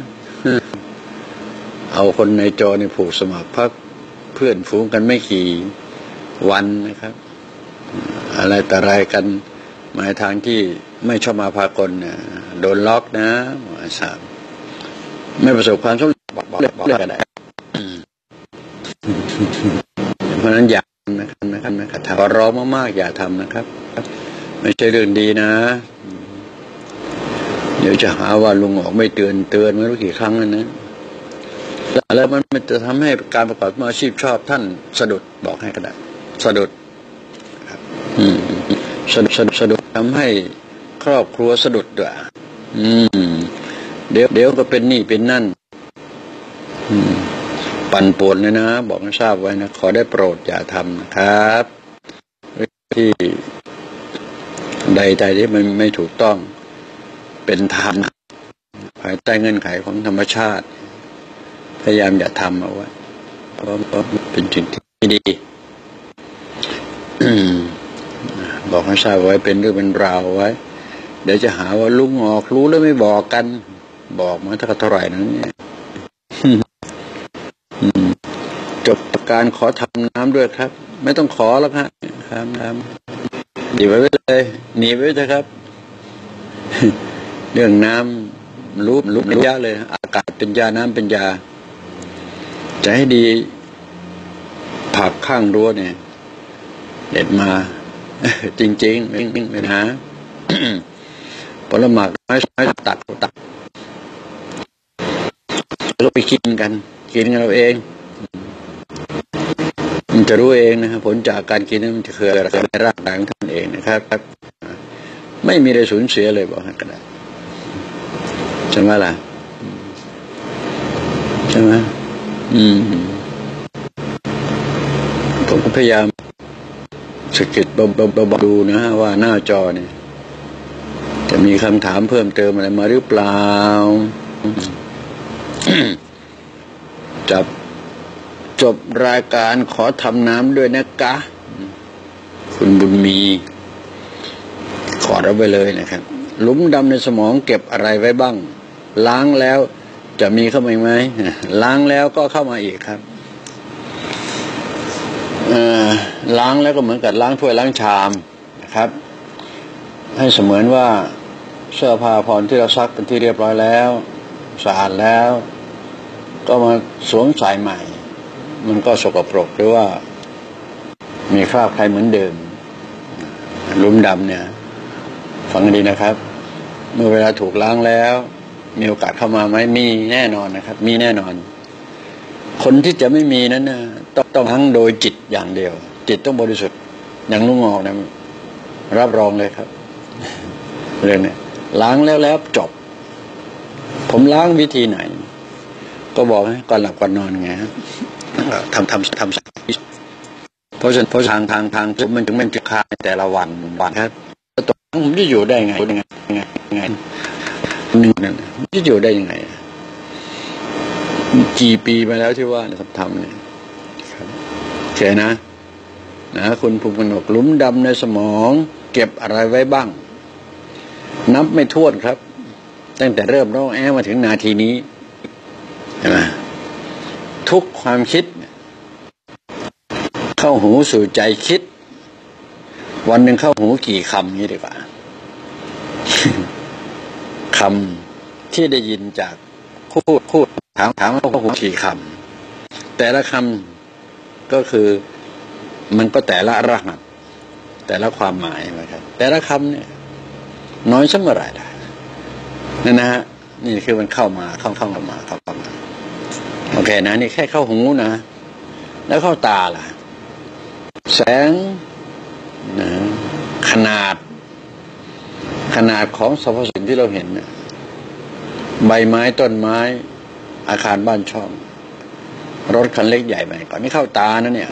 เอาคนในจอในผูกสมัครพรรคเพื่อนฝูงกันไม่กี่วันนะครับอะไรแต่อะไรกันหมายทางที่ไม่ชอบมาพากลเนี่ยโดนล็อกนะหมอสามไม่ประสบความสำเร็จบอกบอกบอกกันได้เพราะฉะนั้นอย่าทำนะครับนะครับนะครับถ้าร้องมากๆอย่าทำนะครับไม่ใช่เรื่องดีนะเดี๋ยวจะหาว่าลุงออกไม่เตือนเตือนไม่รู้กี่ครั้งแล้วนะแล้วมันมันจะทำให้การประกอบอาชีพชอบท่านสะดุดบอกให้ก็ได้สะดุดครับอืมสะดุดสะดุดสะดุดทำให้ครอบครัวสะดุดด้วยอืมเดี๋ยวเดี๋ยวก็เป็นนี่เป็นนั่นอืมปั่นป่วนเลยนะบอกให้ทราบไว้นะขอได้โปรดอย่าทำนะครับที่ใดๆที่มันไม่ถูกต้องเป็นธรรมภายใต้เงื่อนไขของธรรมชาติพยายามอย่าทำเอาไว้เพราะเป็นสิ่งที่ดีบอกให้ทราบไว้เป็นเรื่องเป็นราวไว้เดี๋ยวจะหาว่าลุงออกรู้แล้วไม่บอกกันบอกมาถ้าเท่าไหร่นั้นเนี่ยจบการขอทำน้ำด้วยครับไม่ต้องขอแล้วครับครับครับหนีไว้เลยหนีไว้เถอะครับเรื่องน้ำรู้รู้ระยะเลยอากาศเป็นยาน้ำเป็นยาจะให้ดีผักข้างรั้วเนี่ยเด็ดมาจริงๆไม่ไม่ไม่หาผลหมากไม้ไม้ตัดตัดเราไปกินกันกินกันเราเองมันจะรู้เองนะครับผลจากการกินนั้นมันจะคืออะไรในร่างกายของท่านเองนะครับไม่มีอะไรสูญเสียเลยบอกให้กันได้ใช่ไหมล่ะใช่ไหมอืมผมก็พยายามสกิดเบาๆดูนะฮะว่าหน้าจอเนี่ยจะมีคำถามเพิ่มเติมอะไรมาหรือเปล่าจับจบรายการขอทำน้ำด้วยนะกะคุณบุญมีขอรับไว้เลยนะครับหลุมดำในสมองเก็บอะไรไว้บ้างล้างแล้วจะมีเข้ามาไหมล้างแล้วก็เข้ามาอีกครับล้างแล้วก็เหมือนกับล้างถ้วยล้างชามนะครับให้เสมือนว่าเสื้อผ้าผ่อนที่เราซักเป็นที่เรียบร้อยแล้วสะอาดแล้วก็มาสวมใส่ใหม่มันก็สกปรกหรือว่ามีคราบใครเหมือนเดิมหลุมดำเนี่ยฟังดีนะครับเมื่อเวลาถูกล้างแล้วมีโอกาสเข้ามาไหมมีแน่นอนนะครับมีแน่นอนคนที่จะไม่มีนั้นนะต้องต้องทั้งโดยจิตอย่างเดียวจิตต้องบริสุทธิ์อย่างลุงออกนะรับรองเลยครับเรื่องนี้ล้างแล้วแล้วจบผมล้างวิธีไหนก็บอกให้ก่อนหลับก่อนนอนไงครับทำทำทำเพราะฉะนั้นเพราะทางทางทางทุกมันถึงมันจะคาแต่ละวันวันครับตัวผมจะอยู่ได้ไงยังไงยังไงยังไงหนึ่งนั่นจะอยู่ได้ยังไงกี่ปีมาแล้วที่ว่าทำทำเนี่ยเคนะนะคุณภูมิกนกหลุมดำในสมองเก็บอะไรไว้บ้างนับไม่ถ้วนครับตั้งแต่เริ่มร้องแอมาถึงนาทีนี้เห็นไหมทุกความคิดเข้าหูสู่ใจคิดวันหนึ่งเข้าหูกี่คำนี้ดีกว่า คำที่ได้ยินจากพูดพูดถามถามว่าเข้าหูกี่คำแต่ละคำก็คือมันก็แต่ละรหัสแต่ละความหมายนะครับแต่ละคำเนี่ยน้อยสักเมื่อไหร่ได้นั่นนะฮะนี่คือมันเข้ามาเข้าเข้ามาเข้าเข้ามาโอเคนะนี่แค่เข้าหูนะแล้วเข้าตาล่ะแสงนะขนาดขนาดของสรรพสิ่งที่เราเห็นนะใบไม้ต้นไม้อาคารบ้านช่องรถคันเล็กใหญ่ไหมก่อนไม่เข้าตานะเนี่ย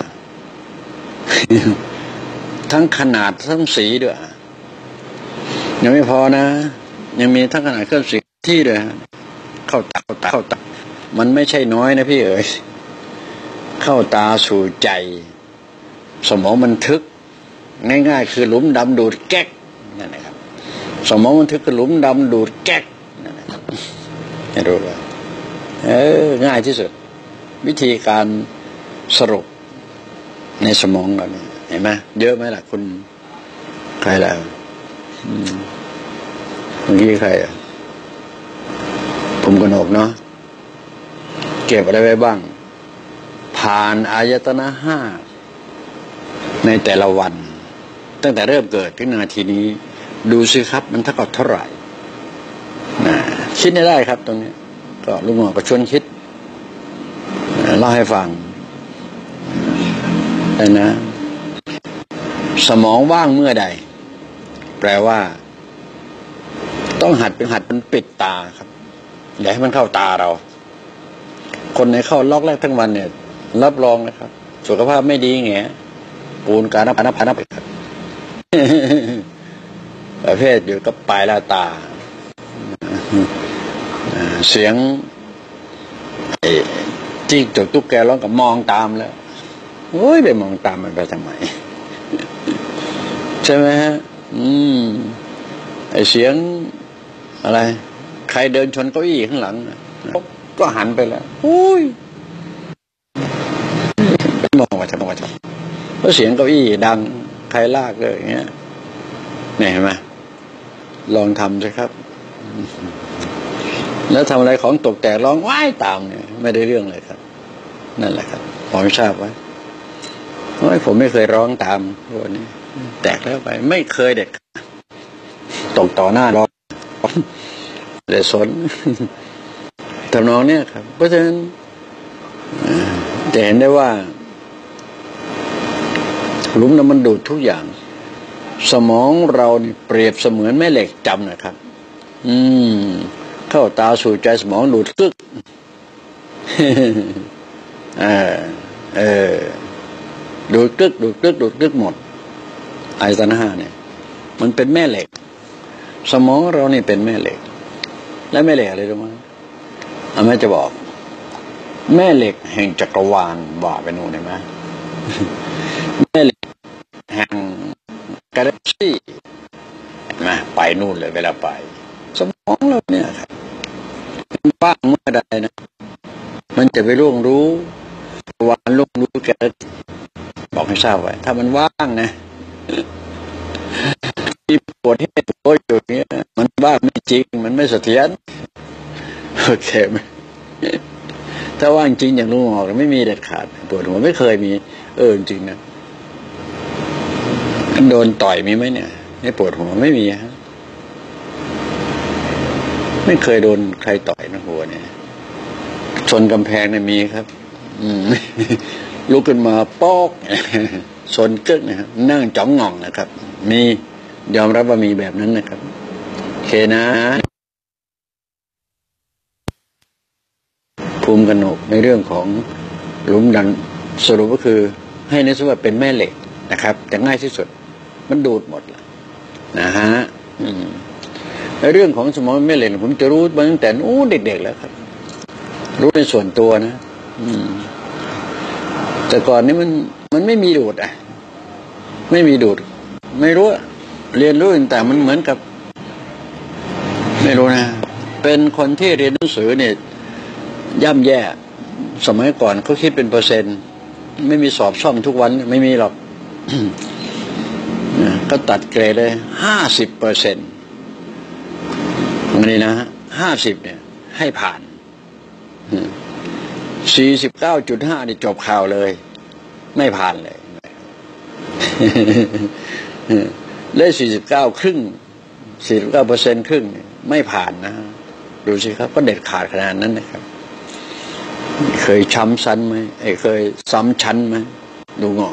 ทั้งขนาดทั้งสีด้วยยังไม่พอนะยังมีทั้งขนาดเครื่องสีที่ด้วยเข้าตาเข้าตาเข้าตามันไม่ใช่น้อยนะพี่เอ๋ยเข้าตาสู่ใจสมองบันทึกง่ายๆคือหลุมดำดูดแก๊กนั่นแหละครับสมองบันทึกคือหลุมดำดูดแก๊กนั่นแหละครับให้รู้ว่าเออง่ายที่สุดวิธีการสรุปในสมองเราเนี่ยเห็นไหมเยอะไหมล่ะคุณใครล่ะเมื่อกี้ใครอ่ะผมกนกเนาะเก็บอะไรไว้บ้างผ่านอายตนะห้าในแต่ละวันตั้งแต่เริ่มเกิดถึงนาทีนี้ดูสิครับมันเท่ากับเท่าไหร่นะคิดได้ได้ครับตรงนี้ก็ลุงหมอก็ชวนคิดเล่าให้ฟังแต่นะสมองว่างเมื่อใดแปลว่าต้องหัดเป็นหัดเป็นปิดตาครับอย่าให้มันเข้าตาเราคนในเข้าล็อกแรกทั้งวันเนี่ยรับรองนะครับสุขภาพไม่ดีแง่ปูนการนับนับนับครับประเภทอยู่กับปลายละตาเสียงจิ้งจกตุ๊กแกร้องกับมองตามแล้วโอ้ยไปมองตามมันไปทำไมใช่ไหมฮะอืมไอเสียงอะไรใครเดินชนเก้าอี้ข้างหลังก็หันไปแล้วโอ้ยไปมองว่าจะมองว่าจะเพราะเสียงเก้าอี้ดังใครลากเลยอย่างเงี้ยเนี่ยเห็นไหมลองทำสิครับแล้วทำอะไรของตกแตกร้องว้ายตามเนี่ยไม่ได้เรื่องเลยครับนั่นแหละครับผมทราบไว้โอ้ยผมไม่เคยร้องตามพวกนี้แตกแล้วไปไม่เคยเด็ดตกต่อหน้าร้องเดือดสนทำนองเนี่ยครับเพราะฉะนั้นจะเห็นได้ว่าหลุมน้ำมันดูดทุกอย่างสมองเรานี่เปรียบเสมือนแม่เหล็กจำนะครับอืมเข้าตาสู่ใจสมองดูดกึกเออเออดูดกึกดูดกึกดูดกึกหมดอายตนะห้าเนี่ยมันเป็นแม่เหล็กสมองเรานี่เป็นแม่เหล็กและแม่เหล็กอะไรรู้ไหมอาแม่จะบอกแม่เหล็กแห่งจักรวาลบ่าไปนู่นเห็นไหมแม่เหล็กแห่งกาแล็กซี่มาไปนู่นเลยเวลาไปสมองเราเนี่ยครับบ้างเมื่อใดนะมันจะไปล่วงรู้วานล่วงรู้แกบอกให้ทราบไว้ถ้ามันว่างนะที่ปวดให้ปวดอยู่เนี้ยมันว่างไม่จริงมันไม่เสถียรโอเคไหมถ้าว่างจริงอย่างลุงหอกไม่มีเด็ดขาดปวดหัวไม่เคยมีเออจริงนะโดนต่อยมีไหมเนี่ยให้ปวดหัวไม่มีฮะไม่เคยโดนใครต่อยนะหัวเนี่ยชนกำแพงเนี่ยมีครับอืมลุกขึ้นมาป๊อกชนกึกนะครับนั่งจ้องง่องนะครับมียอมรับว่ามีแบบนั้นนะครับโอเคนะภูมิกนกในเรื่องของหลุมดันสรุปก็คือให้นึกว่าเป็นแม่เหล็กนะครับแต่ง่ายที่สุดมันดูดหมดละนะฮะในเรื่องของสมองแม่เหล็กผมจะรู้มาตั้งแต่โอ้เด็กๆแล้วครับรู้ในส่วนตัวนะอืมแต่ก่อนนี้มันมันมันไม่มีดูดอ่ะไม่มีดูดไม่รู้เรียนรู้แต่มันเหมือนกับไม่รู้นะเป็นคนที่เรียนหนังสือเนี่ยย่ำแย่สมัยก่อนเขาคิดเป็นเปอร์เซ็นต์ไม่มีสอบซ่อมทุกวันไม่มีหรอก ก็ตัดเกรดเลยห้าสิบเปอร์เซ็นต์นี่นะห้าสิบเนี่ยให้ผ่านสี่สิบเก้าจุดห้านี่จบข่าวเลยไม่ผ่านเลยเลขสี่สิบเก้าครึ่งสี่สิบเก้าเปอร์เซ็นต์ครึ่งไม่ผ่านนะดูสิครับก็เด็ดขาดขนาดนั้นนะครับเคยช้ำชั้นไหมไอ้เคยซ้ำชั้นไหมดูงอ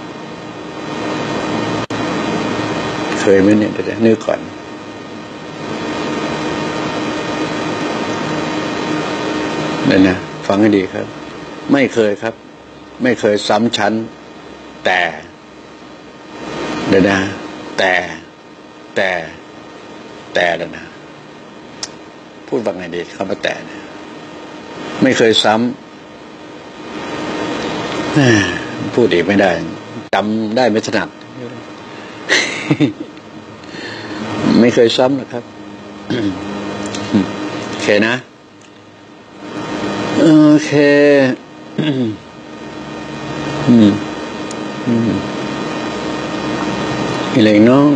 เคยไหมเนี่ยเดี๋ยวนึกก่อนนี่นะฟังให้ดีครับไม่เคยครับไม่เคยซ้ำชั้นแต่เดี๋ยวนะแต่แต่แต่แล้วนะพูดว่าไงดีคำว่าแต่เนี่ยไม่เคยซ้ำพูดอีกไม่ได้จำได้ไม่ถนัดไม่เคยซ้ำนะครับโอเคนะโอเคอืมอืมอะไรน้อง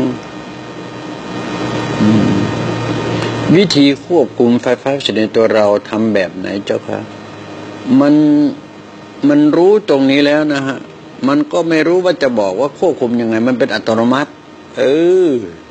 วิธีควบคุมไฟฟ้าในตัวเราทำแบบไหนเจ้าคะมันมันรู้ตรงนี้แล้วนะฮะมันก็ไม่รู้ว่าจะบอกว่าควบคุมยังไงมันเป็นอัตโนมัติเออ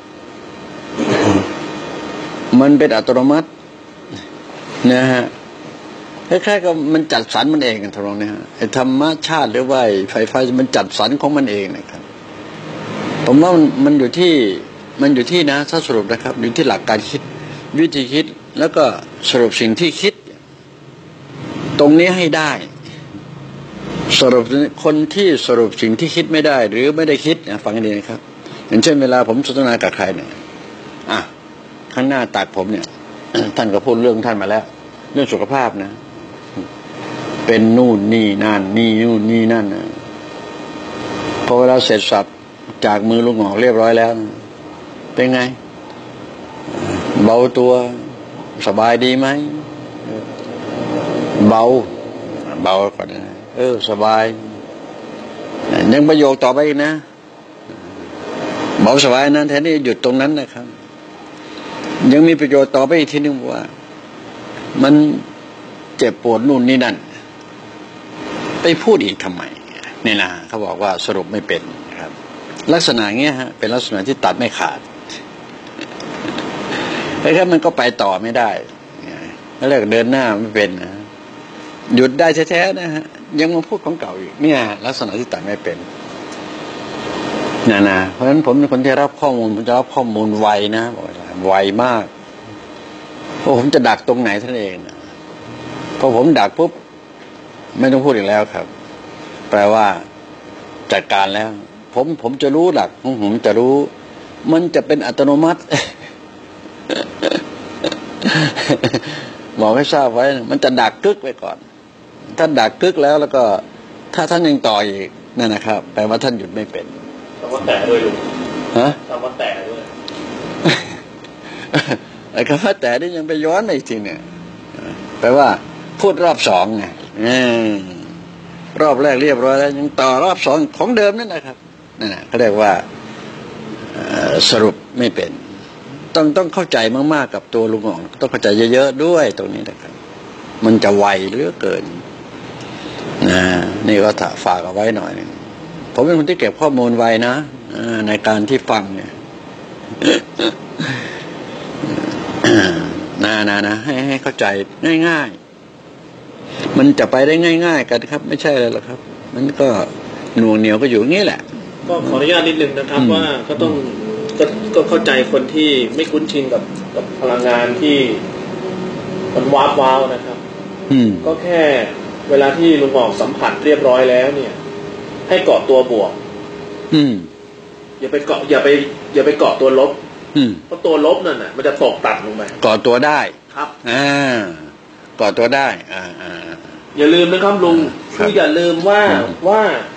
มันเป็นอัตโนมัตินะฮะคล้ายๆกับมันจัดสรรมันเองกันทรงนี้ฮะไอ้ธรรมชาติหรือว่าไฟฟ้ามันจัดสรรของมันเองนะครับผมว่ามันมันอยู่ที่มันอยู่ที่นะถ้าสรุปนะครับอยู่ที่หลักการคิดวิธีคิดแล้วก็สรุปสิ่งที่คิดตรงนี้ให้ได้สรุปคนที่สรุปสิ่งที่คิดไม่ได้หรือไม่ได้คิดฟังให้ดีนะครับอย่างเช่นเวลาผมสนทนากับใครเนี่ยอ่ะข้างหน้าตักผมเนี่ย ท่านก็พูดเรื่องท่านมาแล้วเรื่องสุขภาพนะเป็นนู่นนี่นั่นนี่นู่นนี่นั่นนะพอเวลาเสร็จสับจากมือลุงหงอกเรียบร้อยแล้วนะเป็นไงเบาตัวสบายดีไหมเบาเบาก่อนนะเออสบายยังประโยคต่อไปอีกนะเบาสบายนั้นแทนที่หยุดตรงนั้นนะครับยังมีประโยชน์ต่อไปอีกทีนึงว่ามันเจ็บปวดนู่นนี่นั่นไปพูดอีกทำไมนี่นะเขาบอกว่าสรุปไม่เป็นครับลักษณะเงี้ยฮะเป็นลักษณะที่ตัดไม่ขาดไอ้ครับมันก็ไปต่อไม่ได้แล้วเรียกเดินหน้าไม่เป็นนะหยุดได้แท้ๆนะฮะยังมาพูดของเก่าอีกเนี่ยลักษณะที่ตัดไม่เป็นนะนะเพราะฉะนั้นผมเป็นคนที่รับข้อมูลผมจะรับข้อมูลไวนะไวมากเพราะผมจะดักตรงไหนท่านเองนะพอผมดักปุ๊บไม่ต้องพูดอีกแล้วครับแปลว่าจัดการแล้วผมผมจะรู้หลักของผมจะรู้มันจะเป็นอัตโนมัติบอกให้ทราบไว้มันจะดักกึกไว้ก่อนถ้าดักกึกแล้วแล้วก็ถ้าท่านยังต่ออีกนั่นนะครับแปลว่าท่านหยุดไม่เป็นคำว่าแต่ด้วยลุงฮะคำว่าแต่ด้วยไอ้คำว่าแต่นี่ยังไปย้อนอีกทีเนี่ยแปลว่าพูดรอบสองไงรอบแรกเรียบร้อยแล้วยังต่อรอบสองของเดิมนั่นนะครับนั่นแหละเขาเรียกว่าสรุปไม่เป็นต้องต้องเข้าใจมากๆกับตัวลุงหงอกต้องเข้าใจเยอะๆด้วยตรงนี้นะครับมันจะไวเหลือเกินนะนี่ก็ฝากเอาไว้หน่อยนึงผมเป็นคนที่เก็บข้อมูลไว้นะในการที่ฟังเนี่ยนะนะนะให้ให้เข้าใจง่ายๆมันจะไปได้ง่ายๆกันครับไม่ใช่เลยหรอกครับมันก็หน่วงเหนียวก็อยู่อย่างนี้แหละก็ขออนุญาตนิดนึงนะครับว่าก็ต้องก็ก็เข้าใจคนที่ไม่คุ้นชินกับกับพลังงานที่มันว้าวว้าวนะครับก็แค่เวลาที่ลุงหงอกสัมผัสเรียบร้อยแล้วเนี่ยให้เกาะตัวบวกอย่าไปเกาะอย่าไปอย่าไปเกาะตัวลบเพราะตัวลบนั่นน่ะมันจะตกตัดลงไปเกาะตัวได้ครับอ่าเกาะตัวได้อ่าอ่าอย่าลืมนะครับลุงคืออย่าลืมว่าว่า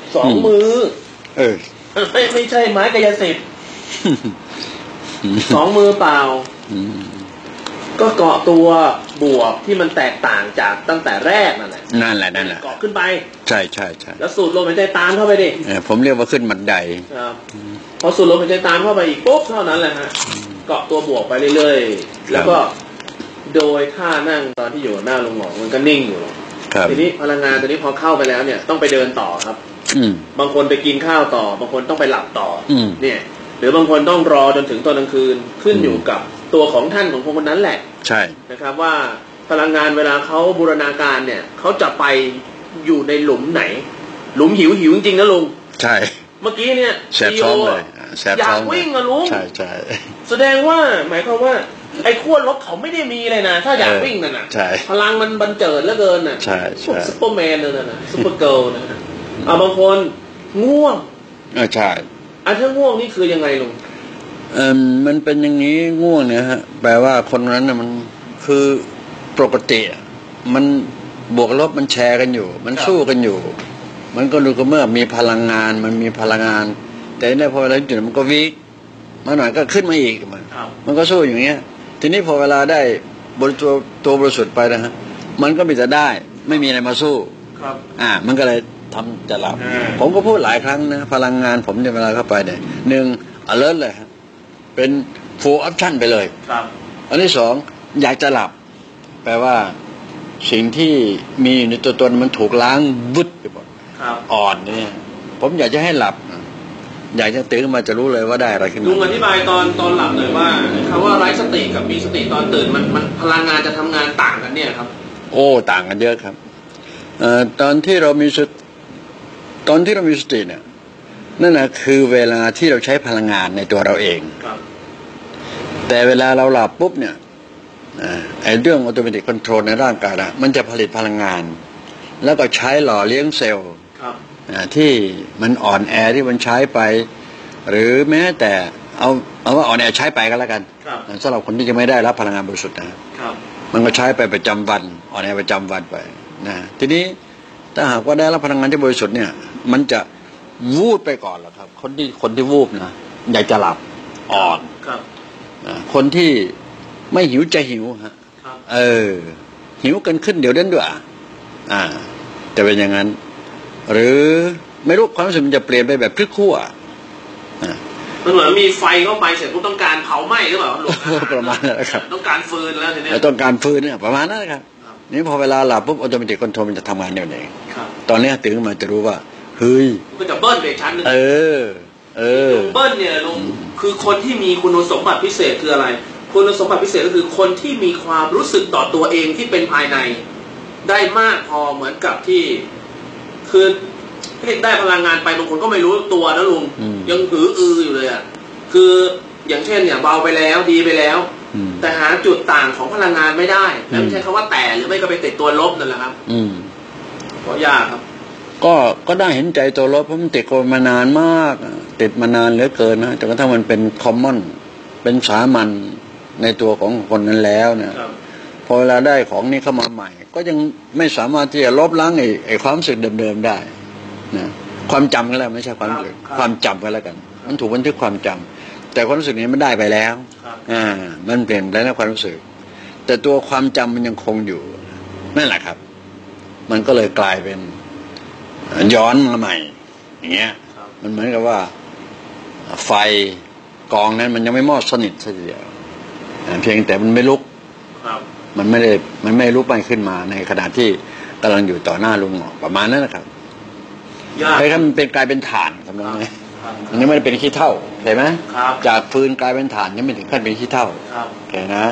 สองมือเออไม่ไม่ใช่ไม้กายสิทธิ์สองมือเปล่าก็เกาะตัวบวกที่มันแตกต่างจากตั้งแต่แรกนั่นแหละนั่นแหละนั่นแหละเกาะขึ้นไปใช่ใช่ใช่แล้วสูดลมหายใจตามเข้าไปดิผมเรียกว่าขึ้นบันไดครับพอสูดลมหายใจตามเข้าไปอีกปุ๊บเท่านั้นแหละฮะเกาะตัวบวกไปเรื่อยๆแล้วก็โดยท่านั่งตอนที่อยู่หน้าลงหมอกมันก็นิ่งอยู่ทีนี้พลังงานตัวนี้พอเข้าไปแล้วเนี่ยต้องไปเดินต่อครับบางคนไปกินข้าวต่อบางคนต้องไปหลับต่อเนี่ยหรือบางคนต้องรอจนถึงตอนกลางคืนขึ้นอยู่กับตัวของท่านของคนคนนั้นแหละใช่นะครับว่าพลังงานเวลาเขาบูรณาการเนี่ยเขาจะไปอยู่ในหลุมไหนหลุมหิวหิวจริงๆนะลุงใช่เมื่อกี้เนี่ยแสบท้องเลยอยากวิ่งอะลุงใช่ใช่แสดงว่าหมายความว่าไอ้ขั้วลบเขาไม่ได้มีเลยนะถ้าอยากวิ่งนั่นน่ะพลังมันบันเจิดเหลือเกินน่ะใช่พวกซุปเปอร์แมนนั่นน่ะซุปเปอร์เกิร์ลนะอ่าบางคนง่วงเออใช่อ่ะถ้าง่วงนี่คือยังไงลุงเออมันเป็นอย่างนี้ง่วงเนี่ยฮะแปลว่าคนนั้นน่ะมันคือปกติมันบวกลบมันแชร์กันอยู่มันสู้กันอยู่มันก็ดูก็เมื่อมีพลังงานมันมีพลังงานแต่เนี่ยพอเวลาจุดมันก็วิกมาหน่อยก็ขึ้นมาอีกมันมันก็สู้อย่างเงี้ยทีนี้พอเวลาได้บริตัวตัวบริสุทธิ์ไปนะฮะมันก็มีแต่ได้ไม่มีอะไรมาสู้ครับอ่ามันก็เลยทำจะหลับผมก็พูดหลายครั้งนะพลังงานผมเนี่ยเวลาเข้าไปเนี่ยหนึ่ง alert เลยฮะเป็น full option ไปเลยครับอันที่สองอยากจะหลับแปลว่าสิ่งที่มีในตัวตนมันถูกล้างวุดไปหมดอ่อนเนี่ยผมอยากจะให้หลับอยากจะตื่นมาจะรู้เลยว่าได้อะไรขึ้นมาลุงอธิบายตอนตอนหลับหน่อยว่าคำว่าไร้สติกับมีสติตอนตื่นมันมันพลังงานจะทำงานต่างกันเนี่ยครับโอ้ต่างกันเยอะครับเอ่อตอนที่เรามีสติตอนที่เรามีสติเนี่ยนั่นแหละคือเวลาที่เราใช้พลังงานในตัวเราเองแต่เวลาเราหลับปุ๊บเนี่ยไอ้เรื่องออโตเมติกคอนโทรลในร่างกายนะมันจะผลิตพลังงานแล้วก็ใช้หล่อเลี้ยงเซลล์ที่มันอ่อนแอที่มันใช้ไปหรือแม้แต่เอาเอาว่าอ่อนแอใช้ไปก็แล้วกันสำหรับคนที่จะไม่ได้รับพลังงานบริสุทธิ์นะมันก็ใช้ไปประจำวันอ่อนแอประจำวันไปนะทีนี้ถ้าหากว่าได้รับพลังงานที่บริสุทธิ์เนี่ยมันจะวูบไปก่อนแหละครับคนที่คนที่วูบนะอยากจะหลับอ่อนคนที่ไม่หิวจะหิวฮะเออหิวกันขึ้นเดี๋ยวเด่นด้วยอ่าจะเป็นอย่างนั้นหรือไม่รู้ความรู้สึกมันจะเปลี่ยนไปแบบพลิกขั้วมันเหมือนมีไฟเข้าไปเสร็จปุ๊บต้องการเผาไหม้หรือเปล่าประมาณนั้นครับต้องการฟืนแล้วทีนี้ต้องการฟืนเนี่ยประมาณนั้นครับนี่พอเวลาหลับปุ๊บออโตเมติกคอนโทรลมันจะทำงานเดี๋ยวนี้ตอนนี้ตื่นมาจะรู้ว่าเฮ้ยก็จะเบิ้ลไปชั้นนึงเออเออเบิ้ลเนี่ยลุงคือคนที่มีคุณสมบัติพิเศษคืออะไรคุณสมบัติพิเศษก็คือคนที่มีความรู้สึกต่อตัวเองที่เป็นภายในได้มากพอเหมือนกับที่คือได้พลังงานไปบางคนก็ไม่รู้ตัวนะลุงยังหืออืออยู่เลยอ่ะคืออย่างเช่นเนี่ยเบาไปแล้วดีไปแล้วแต่หาจุดต่างของพลังงานไม่ได้แล้วไม่ใช่คำว่าแต่หรือไม่ก็ไปติดตัวลบนั่นแหละครับอืมก็ยากครับก็ก็ได้เห็นใจตัวลบเพราะมันติดมานานมากติดมานานเหลือเกินนะจนกระทั่งมันเป็นคอมมอนเป็นสามัญในตัวของคนนั้นแล้วเนี่ยพอเวลาได้ของนี้เข้ามาใหม่ก็ยังไม่สามารถที่จะลบล้างไอ้ไอ้ความรู้สึกเดิมๆได้นะความจำก็แล้วไม่ใช่ความรู้สึกความจำก็แล้วกันมันถูกบันทึกความจำแต่ความรู้สึกนี้มันได้ไปแล้วอ่ามันเปลี่ยนไปแล้วความรู้สึกแต่ตัวความจำมันยังคงอยู่นั่นแหละครับมันก็เลยกลายเป็นย้อนมาใหม่อย่างเงี้ยมันเหมือนกับว่าไฟกองนั้นมันยังไม่มอดสนิทซะทีเดียวเพียงแต่มันไม่ลุกมันไม่ได้มันไม่ลุกไปขึ้นมาในขณะที่กำลังอยู่ต่อหน้าลุงหมอประมาณนั้นนะครับใช่ครับมันเป็นกลายเป็นถ่านครับน้องเนี่ยมันยังไม่ได้เป็นขี้เถ้าเห็นไหมจากฟืนกลายเป็นถ่านยังไม่ถึงขั้นเป็นขี้เถ้าเห็นนะ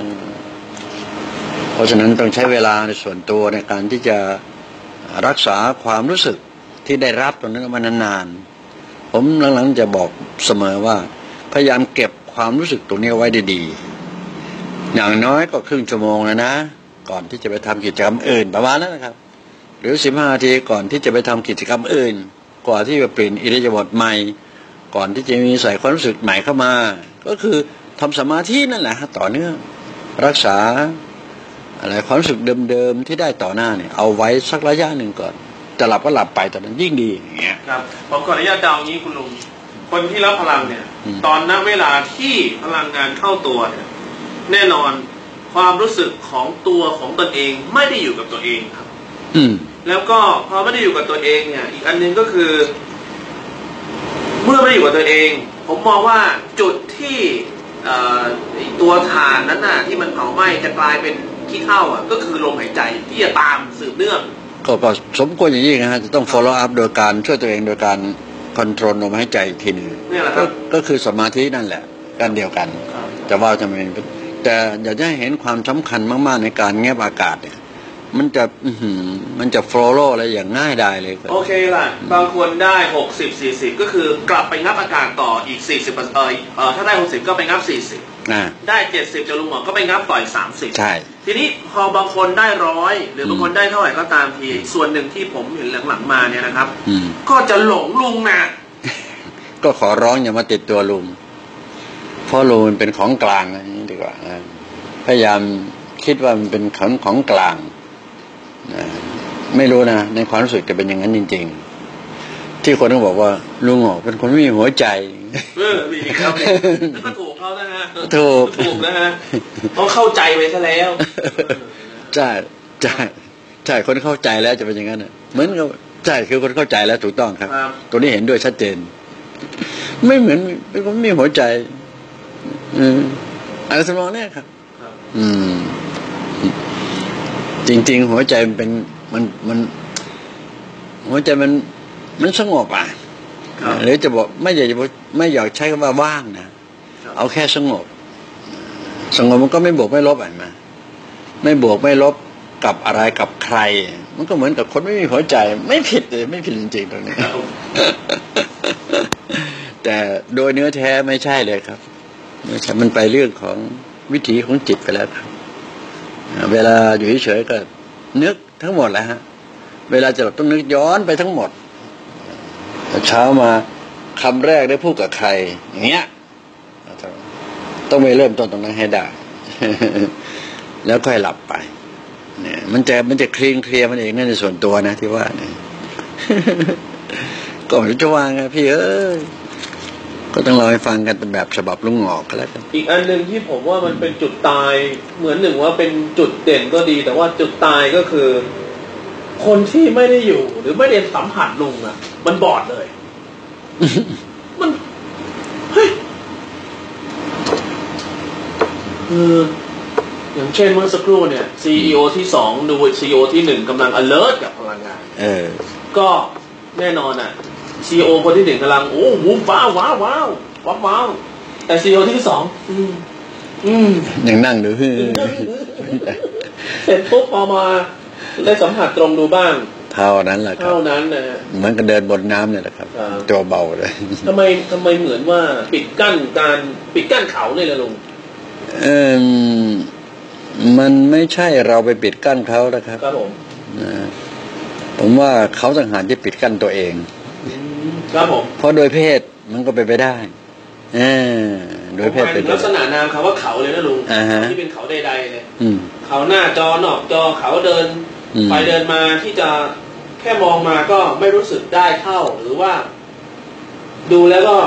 เพราะฉะนั้นต้องใช้เวลาในส่วนตัวในการที่จะรักษาความรู้สึกที่ได้รับตรงนั้นมานานๆผมหลังๆจะบอกเสมอว่าพยายามเก็บความรู้สึกตรงนี้ไว้ดีๆอย่างน้อยก็ครึ่งชั่วโมงนะนะก่อนที่จะไปทำกิจกรรมอื่นประมาณนั้นนะครับหรือสิบห้านาทีก่อนที่จะไปทำกิจกรรมอื่นกว่าที่จะเปลี่ยนอิริยาบถใหม่ก่อนที่จะมีใส่ความรู้สึกใหม่เข้ามาก็คือทำสมาธินั่นแหละต่อเนื่องรักษาอะไรความรู้สึกเดิมๆที่ได้ต่อหน้าเนี่ยเอาไว้สักระยะหนึ่งก่อนจะหลับก็หลับไปแต่มันยิ่งดีอย่างเงี้ยครับผมขออนุญาตเดาอย่างนี้คุณลุงคนที่รับพลังเนี่ยตอนนั้นเวลาที่พลังงานเข้าตัวเนี่ยแน่นอนความรู้สึกของตัวของตนเองไม่ได้อยู่กับตัวเองครับอืมแล้วก็พอไม่ได้อยู่กับตัวเองเนี่ยอีกอันนึงก็คือเมื่อไม่อยู่กับตัวเองผมมองว่าจุดที่ตัวถ่านนั้นน่ะที่มันเผาไหม้จะกลายเป็นขี้เถ้าอ่ะก็คือลมหายใจที่จะตามสืบเนื่องก็ก็สมควรอย่างยิ่งนะฮะจะต้อง follow up โดยการช่วยตัวเองโดยการคอนโทรลลมหายใจอีกทีหนึ่งนี่แหละครับก็คือสมาธินั่นแหละกันเดียวกันจะว่าจะเป็นแต่อยากจะให้เห็นความสำคัญมากๆในการแงบอากาศเนี่ยมันจะมันจะโฟล์โลอะไรอย่างง่ายได้เลยโอเคล่ะบางคนได้หกสิบ สี่สิบก็คือกลับไปงับอากาศต่ออีกสี่สิบเออเออถ้าได้หกสิบก็ไปงับสี่สิบได้เจ็ดสิบจะลุงหมอก็ไปงับต่อยสามสิบใช่ทีนี้พอบางคนได้ร้อยหรือบางคนได้เท่าไหร่ก็ตามทีส่วนหนึ่งที่ผมเห็นหลังๆมาเนี่ยนะครับก็จะหลงลุงนะก็ขอร้องอย่ามาติดตัวลุงเพราะลุงมันเป็นของกลางนี่ดีกว่าพยายามคิดว่ามันเป็นของของกลางไม่รู้นะในความรู้สึกจะเป็นอย่างนั้นจริงๆที่คนต้องบอกว่าลุงอ๋อเป็นคนไม่มีหัวใจเออมีครับก็ถูกเขานะฮะถูกถูกนะฮะต้องเข้าใจไว้ซะแล้วใช่ใช่ใช่คนเข้าใจแล้วจะเป็นอย่างนั้นเหมือนกับใช่คือคนเข้าใจแล้วถูกต้องครับตัวนี้เห็นด้วยชัดเจนไม่เหมือนเป็นคนไม่มีหัวใจอืมอะไรสมองเนี่ยครับอืมจริงๆหัวใจมันเป็นมันมันหัวใจมันมันสงบอ่ะหรือจะบอกไม่อยากจะไม่อยากใช้คำว่าว่างนะเอาแค่สงบสงบมันก็ไม่บวกไม่ลบอ่ะมาไม่บวกไม่ลบกับอะไรกับใครมันก็เหมือนกับคนไม่มีหัวใจไม่ผิดเลยไม่ผิดจริงๆตรงนี้แต่โดยเนื้อแท้ไม่ใช่เลยครับไม่ใช่มันไปเรื่องของวิถีของจิตไปแล้วครับเวลาอยู่เฉยๆก็นึกทั้งหมดแหละฮะเวลาจะต้องนึกย้อนไปทั้งหมดเช้ามาคำแรกได้พูดกับใครอย่างเงี้ยต้องไปเริ่มต้นตรงนั้นให้ได้แล้วค่อยหลับไปเนี่ยมันจะมันจะคลีนเคลียร์มันเองนั่นในส่วนตัวนะที่ว่าเนี่ยก็ไม่รู้จะวางไงพี่เอ้ยก็ต้องเราให้ฟังกันเป็นแบบฉบับลุงหงอกก็แล้วกันอีกอันหนึ่งที่ผมว่ามันเป็นจุดตายเหมือนหนึ่งว่าเป็นจุดเด่นก็ดีแต่ว่าจุดตายก็คือคนที่ไม่ได้อยู่หรือไม่ได้สัมผัสลุงอ่ะมันบอดเลยมันเฮ้ยคืออย่างเช่นเมื่อสักครู่เนี่ย ซี อี โอ ที่สองดู ซี อี โอ ที่หนึ่งกำลัง alert กับพลังงานเออก็แน่นอนอ่ะซี อี โอ คนที่หนึ่งกำลังโอ้โหว้าวว้าวว้าวว้าวว้าวแต่ซี อี โอ ที่สองอืมอืมยังนั่งดูเสร็จปุ๊บพอมาได้สัมผัสตรงดูบ้างเท่านั้นแหละครับเท่านั้นนะเหมือนกับเดินบนน้ำเนี่ยแหละครับตัวเบาเลยทำไมทำไมเหมือนว่าปิดกั้นการปิดกั้นเขาเลยล่ะลุงเออมันไม่ใช่เราไปปิดกั้นเขานะครับครับผมนะผมว่าเขาต่างหากที่ปิดกั้นตัวเองครับผมเพราะโดยเพศมันก็ไปไปได้เออโดยเพศเป็นลักษณะนามคำว่าเขาเลยนะลุงที่เป็นเขาใดๆเลยเขาหน้าจอนอกจอเขาเดินไปเดินมาที่จะแค่มองมาก็ไม่รู้สึกได้เท่าหรือว่าดูแล้วก็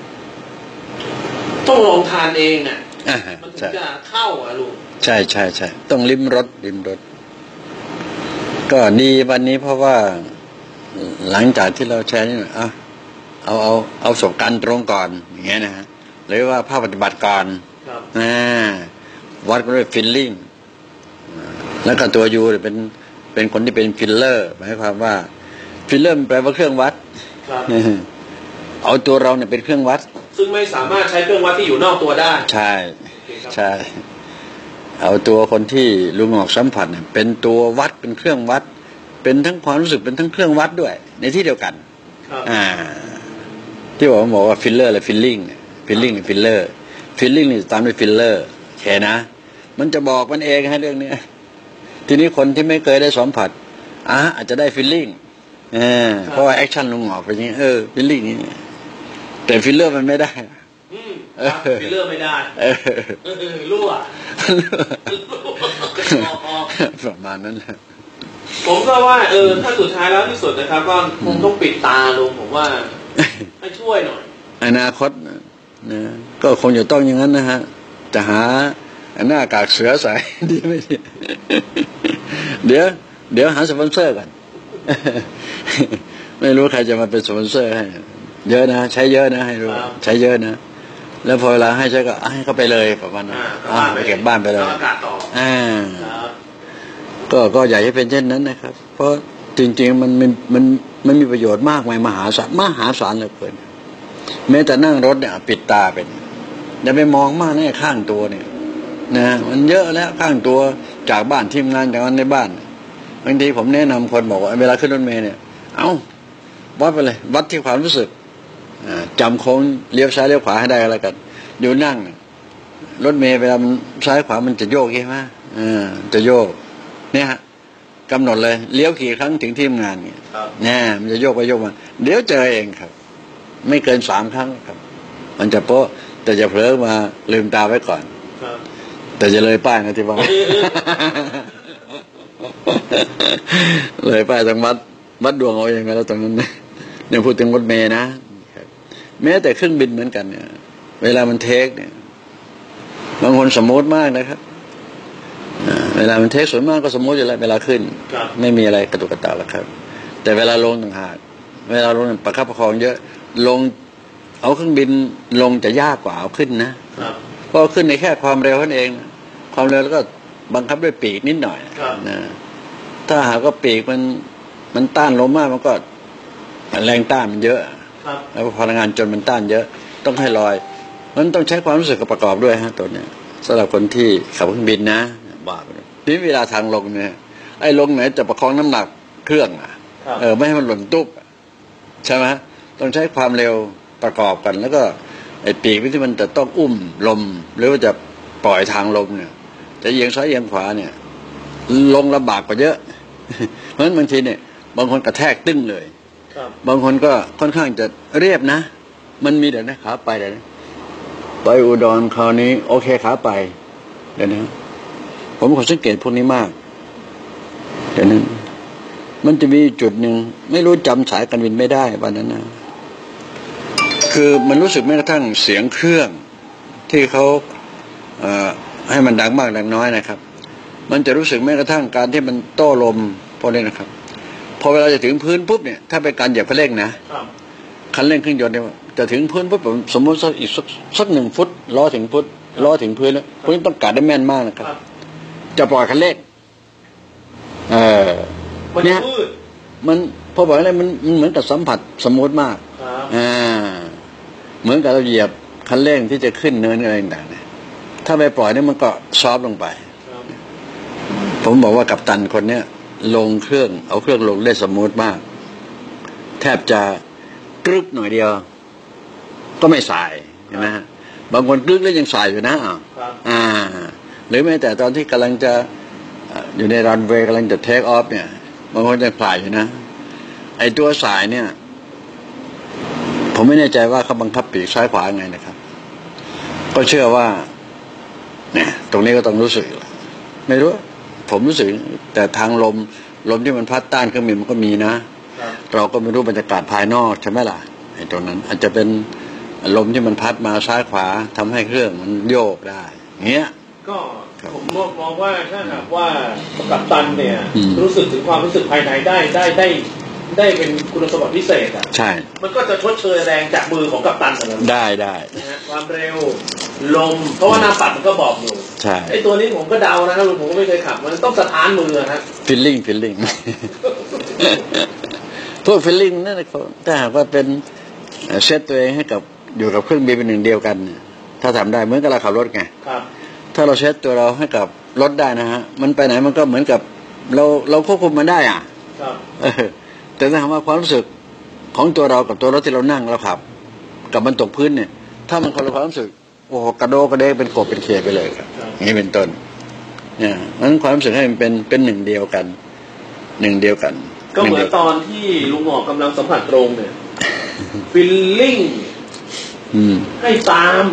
ต้องลองทานเองน่ะมันถึงจะเข้าอ่ะลุงใช่ใช่ใช่ต้องลิ้มรสลิ้มรสก็ดีวันนี้เพราะว่าหลังจากที่เราแชร์นี่อ่ะเอาเอาเอาประสบการณ์ตรงก่อนอย่างเงี้ยนะฮะหรือว่าภาคปฏิบัติก่อนอ่าวัดก็ด้วยฟีลลิ่งแล้วก็ตัวยูเป็นเป็นคนที่เป็นฟิลเลอร์หมายความว่าฟิลเลอร์แปลว่าเครื่องวัดเอาตัวเราเนี่ยเป็นเครื่องวัดซึ่งไม่สามารถใช้เครื่องวัดที่อยู่นอกตัวได้ใช่ใช่เอาตัวคนที่ลุงหงอกสัมผัสเนี่ยเป็นตัววัดเป็นเครื่องวัดเป็นทั้งความรู้สึกเป็นทั้งเครื่องวัดด้วยในที่เดียวกันอ่าที่บอกว่าบอกว่าฟิลเลอร์และฟิลลิ่งฟิลลิ่งฟิลเลอร์ฟิลลิ่งนี่ตามด้วยฟิลเลอร์แค่นะมันจะบอกมันเองให้เรื่องนี้ทีนี้คนที่ไม่เคยได้สัมผัสอ่ะอาจจะได้ฟิลลิ่งเออเพราะว่าแอคชั่นลุงหงอกเป็นอย่างนี้เออฟิลลิ่งนี่แต่ฟิลเลอร์มันไม่ได้ฟิลเลอร์ไม่ได้รั่วประมาณนั้นแหละผมก็ว่าเออถ้าสุดท้ายแล้วที่สุดนะครับก็คงต้องปิดตาลุงผมว่าให้ช่วยหน่อยอนาคตนะก็คงจะต้องอย่างนั้นนะฮะจะหาหน้ากากเสือใส่ดีไม่ดีเดี๋ยวเดี๋ยวหาสปอนเซอร์กันไม่รู้ใครจะมาเป็นสปอนเซอร์ให้เยอะนะใช้เยอะนะให้รู้ใช้เยอะนะแล้วพอเวลาให้ใช้ก็ให้เขาไปเลยประมาณนั้นไปเก็บบ้านไปเลยอ่าก็ก็อยากให้เป็นเช่นนั้นนะครับเพราะจริงๆมันมันมันมันมีประโยชน์มากมายมหาศาลมหาศาลเหลือเกินแม้แต่นั่งรถเนี่ยปิดตาเป็นอย่าไปมองมากแน่ข้างตัวเนี่ยนะมันเยอะแล้วข้างตัวจากบ้านทีมงานจากนั้นในบ้านบางทีผมแนะนำคนบอกว่าเวลาขึ้นรถเมล์เนี่ยเอาวัดไปเลยวัดที่ความรู้สึกจำโค้งเลี้ยวซ้ายเลี้ยวขวาให้ได้แล้วกันอยู่นั่งรถเมล์เวลามันซ้ายขวามันจะโยกใช่ไหมอ่าจะโยกเนี่ยฮะกำหนดเลยเลี้ยวกี่ครั้งถึงที่ทำงานเนี่ยเนี่ยมันจะโยกไปโยกมาเดี๋ยวเจอเองครับไม่เกินสามครั้งครับมันจะโป๊ะแต่จะเผลอมาลืมตาไว้ก่อนแต่จะเลยป้ายนะที่ว่าเลยป้ายตรงวัดวัดดวงเอาเองแล้วตรงนั้นเนี่ยพูดถึงรถเมล์นะแม้แต่เครื่องบินเหมือนกันเนี่ยเวลามันเทคเนี่ยบางคนสมมติมากนะครับเวลามันเทคส่วนมากก็สมมติอยู่แล้วเวลาขึ้นไม่มีอะไรกระตุกกระตากหรอกครับแต่เวลาลงต่างหากเวลาลงประคับประคองเยอะลงเอาเครื่องบินลงจะยากกว่าเอาขึ้นนะเพราะขึ้นในแค่ความเร็วนั่นเองความเร็วแล้วก็บังคับด้วยปีกนิดหน่อยนะถ้าหากว่าปีกมันมันต้านลมมากมันก็แรงต้านมันเยอะแล้วพลังงานจนมันต้านเยอะต้องให้ลอยมันต้องใช้ความรู้สึกประกอบด้วยฮะตัวเนี้ยสำหรับคนที่ขับเครื่องบินนะบ้าไปนี่เวลาทางลงเนี่ยไอ้ลงไหนจะประคองน้ำหนักเครื่องอ่ะเออไม่ให้มันหล่นตุ๊บใช่ไหมต้องใช้ความเร็วประกอบกันแล้วก็ไอ้ปีกที่มันจะต้องอุ้มลมหรือว่าจะปล่อยทางลมเนี่ยจะเอียงซ้ายเอียงขวาเนี่ยลงลำบากกว่าเยอะเพราะฉะนั้นบางทีเนี่ยบางคนกระแทกตึ้งเลยบางคนก็ค่อนข้างจะเรียบนะมันมีเดี๋ยวนะขาไปเดี๋ยวนะไปอุดรคราวนี้โอเคขาไปเดี๋ยวนะผมขอสังเกตพวกนี้มากเดี๋ยวนั้นมันจะมีจุดหนึ่งไม่รู้จำสายการบินไม่ได้วันนั้นนะคือมันรู้สึกแม้กระทั่งเสียงเครื่องที่เขาเอ่อให้มันดังมากดังน้อยนะครับมันจะรู้สึกแม้กระทั่งการที่มันโต้ลมพวกนี้นะครับพอเวลาจะถึงพื้นปุ๊บเนี่ยถ้าเป็นการเหยียบคันเร่งนะคันเร่งเครื่องยนต์เนี่ยจะถึงพื้นปุ๊บผมสมมติสักอีกสักสักหนึ่งฟุตล้อถึงฟุตล้อถึงพื้นแล้วพวกนี้ต้องกัดได้แม่นมากนะครับจะปล่อยคันเร่งเออเนี่ยมันพอบอกอะไรมันมันเหมือนกับสัมผัสสมมติมากอ่าเหมือนกับเราเหยียบคันเร่งที่จะขึ้นเนินอะไรต่างๆถ้าไปปล่อยเนี่ยมันก็ซอฟลงไปผมบอกว่ากัปตันคนเนี้ยลงเครื่องเอาเครื่องลงได้สมูทมากแทบจะกรึกหน่อยเดียวก็ไม่สายเห็นไหมฮะบางคนกรึกแล้วยังสายอยู่นะอ่าหรือแม้แต่ตอนที่กำลังจะอยู่ในรันเวย์กำลังจะเทคออฟเนี่ยบางคนจะสายอยู่นะไอ้ตัวสายเนี่ยผมไม่แน่ใจว่าเขาบังคับปีกซ้ายขวาไงนะครับก็เชื่อว่าเนี่ยตรงนี้ก็ต้องรู้สึกไม่รู้ผมรู้สึกแต่ทางลมลมที่มันพัดต้านเครื่องบินมันก็มีนะเราก็ไม่รู้บรรยากาศภายนอกใช่ไหมล่ะไอ้ตรงนั้นอาจจะเป็นลมที่มันพัดมาซ้ายขวาทำให้เครื่องมันโยกได้เงี้ยก็ผมมองว่าถ้าหากว่ากัปตันเนี่ยรู้สึกถึงความรู้สึกภายในได้ได้ได้ได้เป็นคุณสมบัติพิเศษอ่ะใช่มันก็จะชดเชยแรงจากมือของกัปตันนั้นได้ได้นะฮะความเร็วลมเพราะว่าหน้าปัดมันก็บอกอยู่ใช่ไอ้ตัวนี้ผมก็เดานะครับลุงผมก็ไม่เคยขับมันต้องสถานมือฮะฟีลลิ่งฟีลลิ่งพวกฟีลลิ่งนั่นถ้าหากว่าเป็นเซตตัวเองให้กับอยู่กับเครื่องบินเป็นหนึ่งเดียวกันถ้าทำได้เหมือนกับเราขับรถไงถ้าเราเซตตัวเราให้กับรถได้นะฮะมันไปไหนมันก็เหมือนกับเราเราควบคุมมันได้อ่ะแต่ถ้าถามว่าความรู้สึกของตัวเรากับตัวรถที่เรานั่งเราขับกับมันตกพื้นเนี่ยถ้ามันคนละความรู้สึกโอ้กระโดกระเดกเป็นกบเป็นเขียดไปเลยครับอย่างนี้เป็นต้นเนี่ยนั้นความรู้สึกให้มันเป็นเป็นหนึ่งเดียวกันหนึ่งเดียวกันก็เหมือนตอนที่ลุงหมอกำลังสัมผัสตรงเนี่ยฟีลลิ่งให้ตาม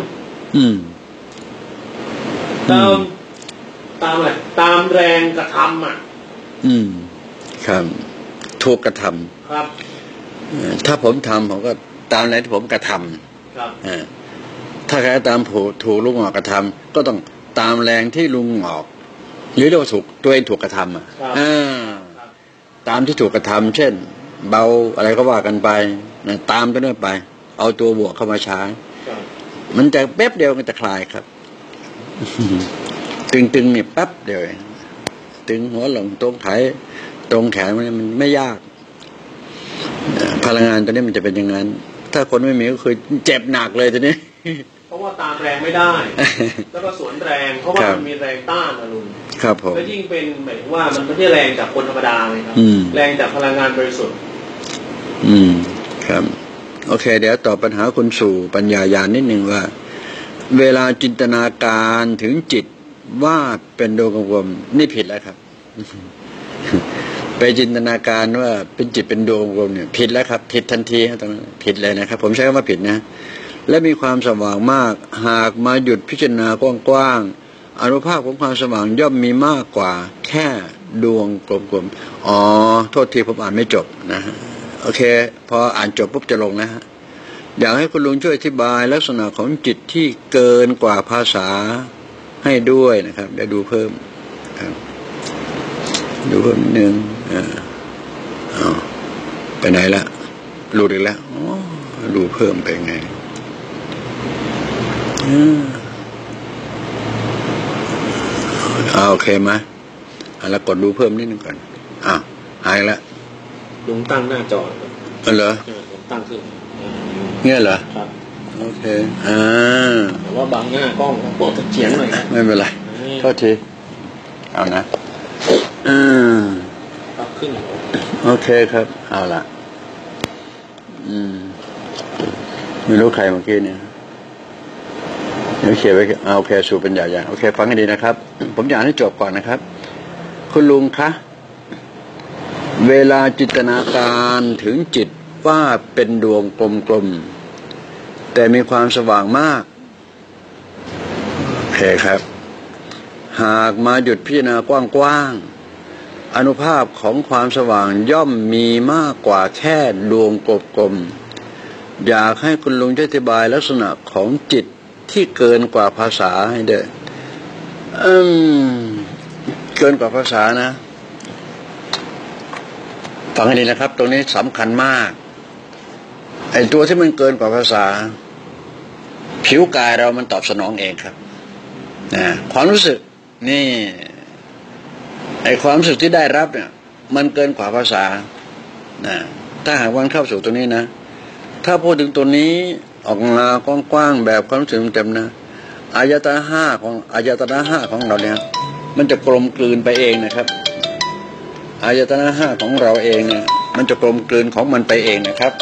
ตามตามอะไรตามแรงกระทำอ่ะครับถูกกระทำครับถ้าผมทำผมก็ตามไหนที่ผมกระทำครับถ้าใครตามถูกลุงหงอกกระทำก็ต้องตามแรงที่ลุงหงอกหรือเราถูกตัวเองถูกกระทำอ่ะตามที่ถูกกระทำเช่นเบาอะไรก็ว่ากันไปตามไปเรื่อยไปเอาตัวบวกเข้ามาใช้มันจะแป๊บเดียวมันจะคลายครับตึงๆนี่แป๊บเดียวตึงหัวหลงตรงไขตรงแขนมันมันไม่ยากพลังงานตัวนี้มันจะเป็นอย่างนั้นถ้าคนไม่มีก็คือเจ็บหนักเลยทีนี้เพราะว่าตามแรงไม่ได้แล้วก็สวนแรงเพราะว่ามันมีแรงต้านนะลุงครับผมแล้วยิ่งเป็นหมายถึงว่ามันไม่ใช่แรงจากคนธรรมดาเลยครับแรงจากพลังงานบริสุทธิ์อืมครับโอเคเดี๋ยวตอบปัญหาคุณสู่ปัญญาญาณนิดหนึ่งว่าเวลาจินตนาการถึงจิตว่าเป็นดวงกลมนี่ผิดแล้วครับไปจินตนาการว่าเป็นจิตเป็นดวงกลมเนี่ยผิดแล้วครับผิดทันทีตรงนั้นผิดเลยนะครับผมใช้คำว่าผิดนะและมีความสว่างมากหากมาหยุดพิจารณากว้างๆอานุภาพของความสว่างย่อมมีมากกว่าแค่ดวงกลมๆอ๋อโทษทีผมอ่านไม่จบนะฮะโอเคพออ่านจบปุ๊บจะลงนะฮะอยากให้คุณลุงช่วยอธิบายลักษณะของจิตที่เกินกว่าภาษาให้ด้วยนะครับเดี๋ยวดูเพิ่มครับดูเพิ่มนิดนึงอ่าอ๋อไปไหนละหลุดอีกแล้วอ๋อดูเพิ่มไปไงอ่าโอเคไหมอ่ะแล้วกดดูเพิ่มนิดนึงก่อนอ้าวหายแล้วลุงตั้งหน้าจออ๋อเหรอผมตั้งขึ้นเงี้ยเหรอครับโอเคอ่าแต่ว่าบางหน้ากล้องพวกเฉียงหน่อยไม่เป็นไรโทษทีเอานะอืมครับขึ้นโอเคครับเอาละอืมไม่รู้ใครเมื่อกี้เนี่ยเดี๋ยวเขียนไว้เอาโอเคสู่ปัญญาญาณโอเคฟังให้ดีนะครับผมอยากให้จบก่อนนะครับคุณลุงคะเวลาจินตนาการถึงจิตว่าเป็นดวงกลมๆแต่มีความสว่างมากโอเคครับหากมาหยุดพิจารณากว้างๆอานุภาพของความสว่างย่อมมีมากกว่าแค่ดวงกลมๆอยากให้คุณลุงอธิบายลักษณะของจิตที่เกินกว่าภาษาให้เด้ออืมเกินกว่าภาษานะฟังให้ดีนะครับตรงนี้สำคัญมากไอ้ตัวที่มันเกินกว่าภาษาผิวกายเรามันตอบสนองเองครับนะความรู้สึกนี่ไอ้ความรู้สึกที่ได้รับเนี่ยมันเกินกว่าภาษานะถ้าหากวันเข้าสู่ตัวนี้นะถ้าพูดถึงตัวนี้ออกมากว้างๆแบบความรู้สึกเต็มนะอายตนะห้าของอายตนะห้าของเราเนี่ยมันจะกลมกลืนไปเองนะครับอายตนะห้าของเราเองเนี่ยมันจะกลมกลืนของมันไปเองนะครับ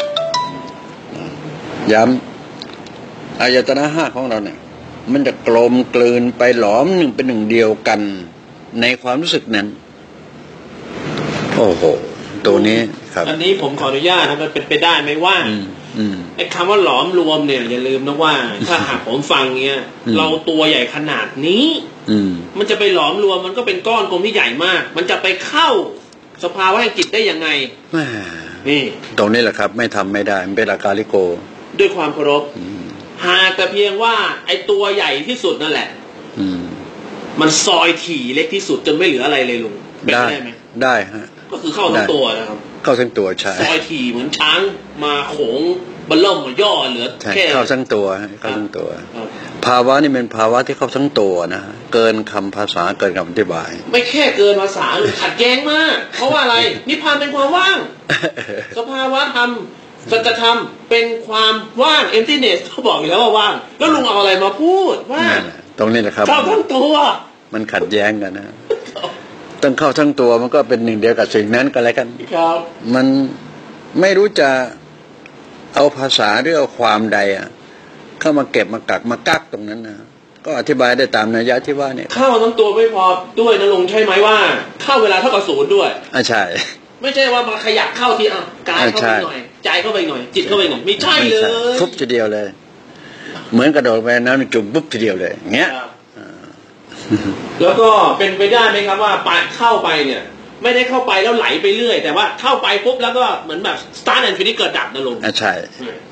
ย้ำอายตนะห้าของเราเนี่ยมันจะกลมกลืนไปหลอมหนึ่งเป็นหนึ่งเดียวกันในความรู้สึกนั้นโอ้โหตัวนี้ครับอันนี้ผมขออนุญาตนะมันเป็นไปได้ไหมว่าไอ้คำว่าหลอมรวมเนี่ยอย่าลืมนะว่าถ้าหากผมฟังเงี้ยเราตัวใหญ่ขนาดนี้มันจะไปหลอมรวมมันก็เป็นก้อนกลมที่ใหญ่มากมันจะไปเข้าสภาวะแห่งจิตได้ยังไงนี่ตรงนี้แหละครับไม่ทำไม่ได้มันเป็นอาการลิโกด้วยความเคารพหากแต่เพียงว่าไอ้ตัวใหญ่ที่สุดนั่นแหละมันซอยถี่เล็กที่สุดจนไม่เหลืออะไรเลยลุงเป็นได้ไหมได้ฮะก็คือเข้าทั้งตัวนะครับเข้าทั้งตัวใช่ซอยถี่เหมือนช้างมาโขงบรรล่มเหมือนย่อเหลือแค่เข้าทั้งตัวเข้าทั้งตัวภาวะนี่เป็นภาวะที่เข้าทั้งตัวนะเกินคำภาษาเกินคำอธิบายไม่แค่เกินภาษาหรือขัดแย้งมากเพราะว่าอะไรนิพพานเป็นความว่างสภาวะธรรมสัจธรรมเป็นความว่าง emptiness เขาบอกอยู่แล้วว่าว่างแล้วลุงเอาอะไรมาพูดว่าตรงนี้นะครับเข้าทั้งตัวมันขัดแย้งกันนะต้องเข้าทั้งตัวมันก็เป็นหนึ่งเดียวกับสิ่งนั้นก็แล้วกันครับมันไม่รู้จะเอาภาษาหรือเอาความใดอ่ะเข้ามาเก็บมากักมากักตรงนั้นนะก็อธิบายได้ตามนัยยะที่ว่าเนี่ยเข้าทั้งตัวไม่พอด้วยนะลุงใช่ไหมว่าเข้าเวลาเท่ากับศูนย์ด้วยอ่าใช่ไม่ใช่ว่ามาขยับเข้าที่อ่ะกายเข้าไปหน่อยใจเข้าไปหน่อยจิตเข้าไปหน่อยไม่ใช่เลยปุ๊บทีเดียวเลยเหมือนกระโดดไปน้ำจุ่มปุ๊บทีเดียวเลยเงี้ยแล้วก็เป็นไปได้ไหมครับว่าปาดเข้าไปเนี่ยไม่ได้เข้าไปแล้วไหลไปเรื่อยแต่ว่าเข้าไปปุ๊บแล้วก็เหมือนแบบ start and finish เกิดดับนะลุงอ่ะใช่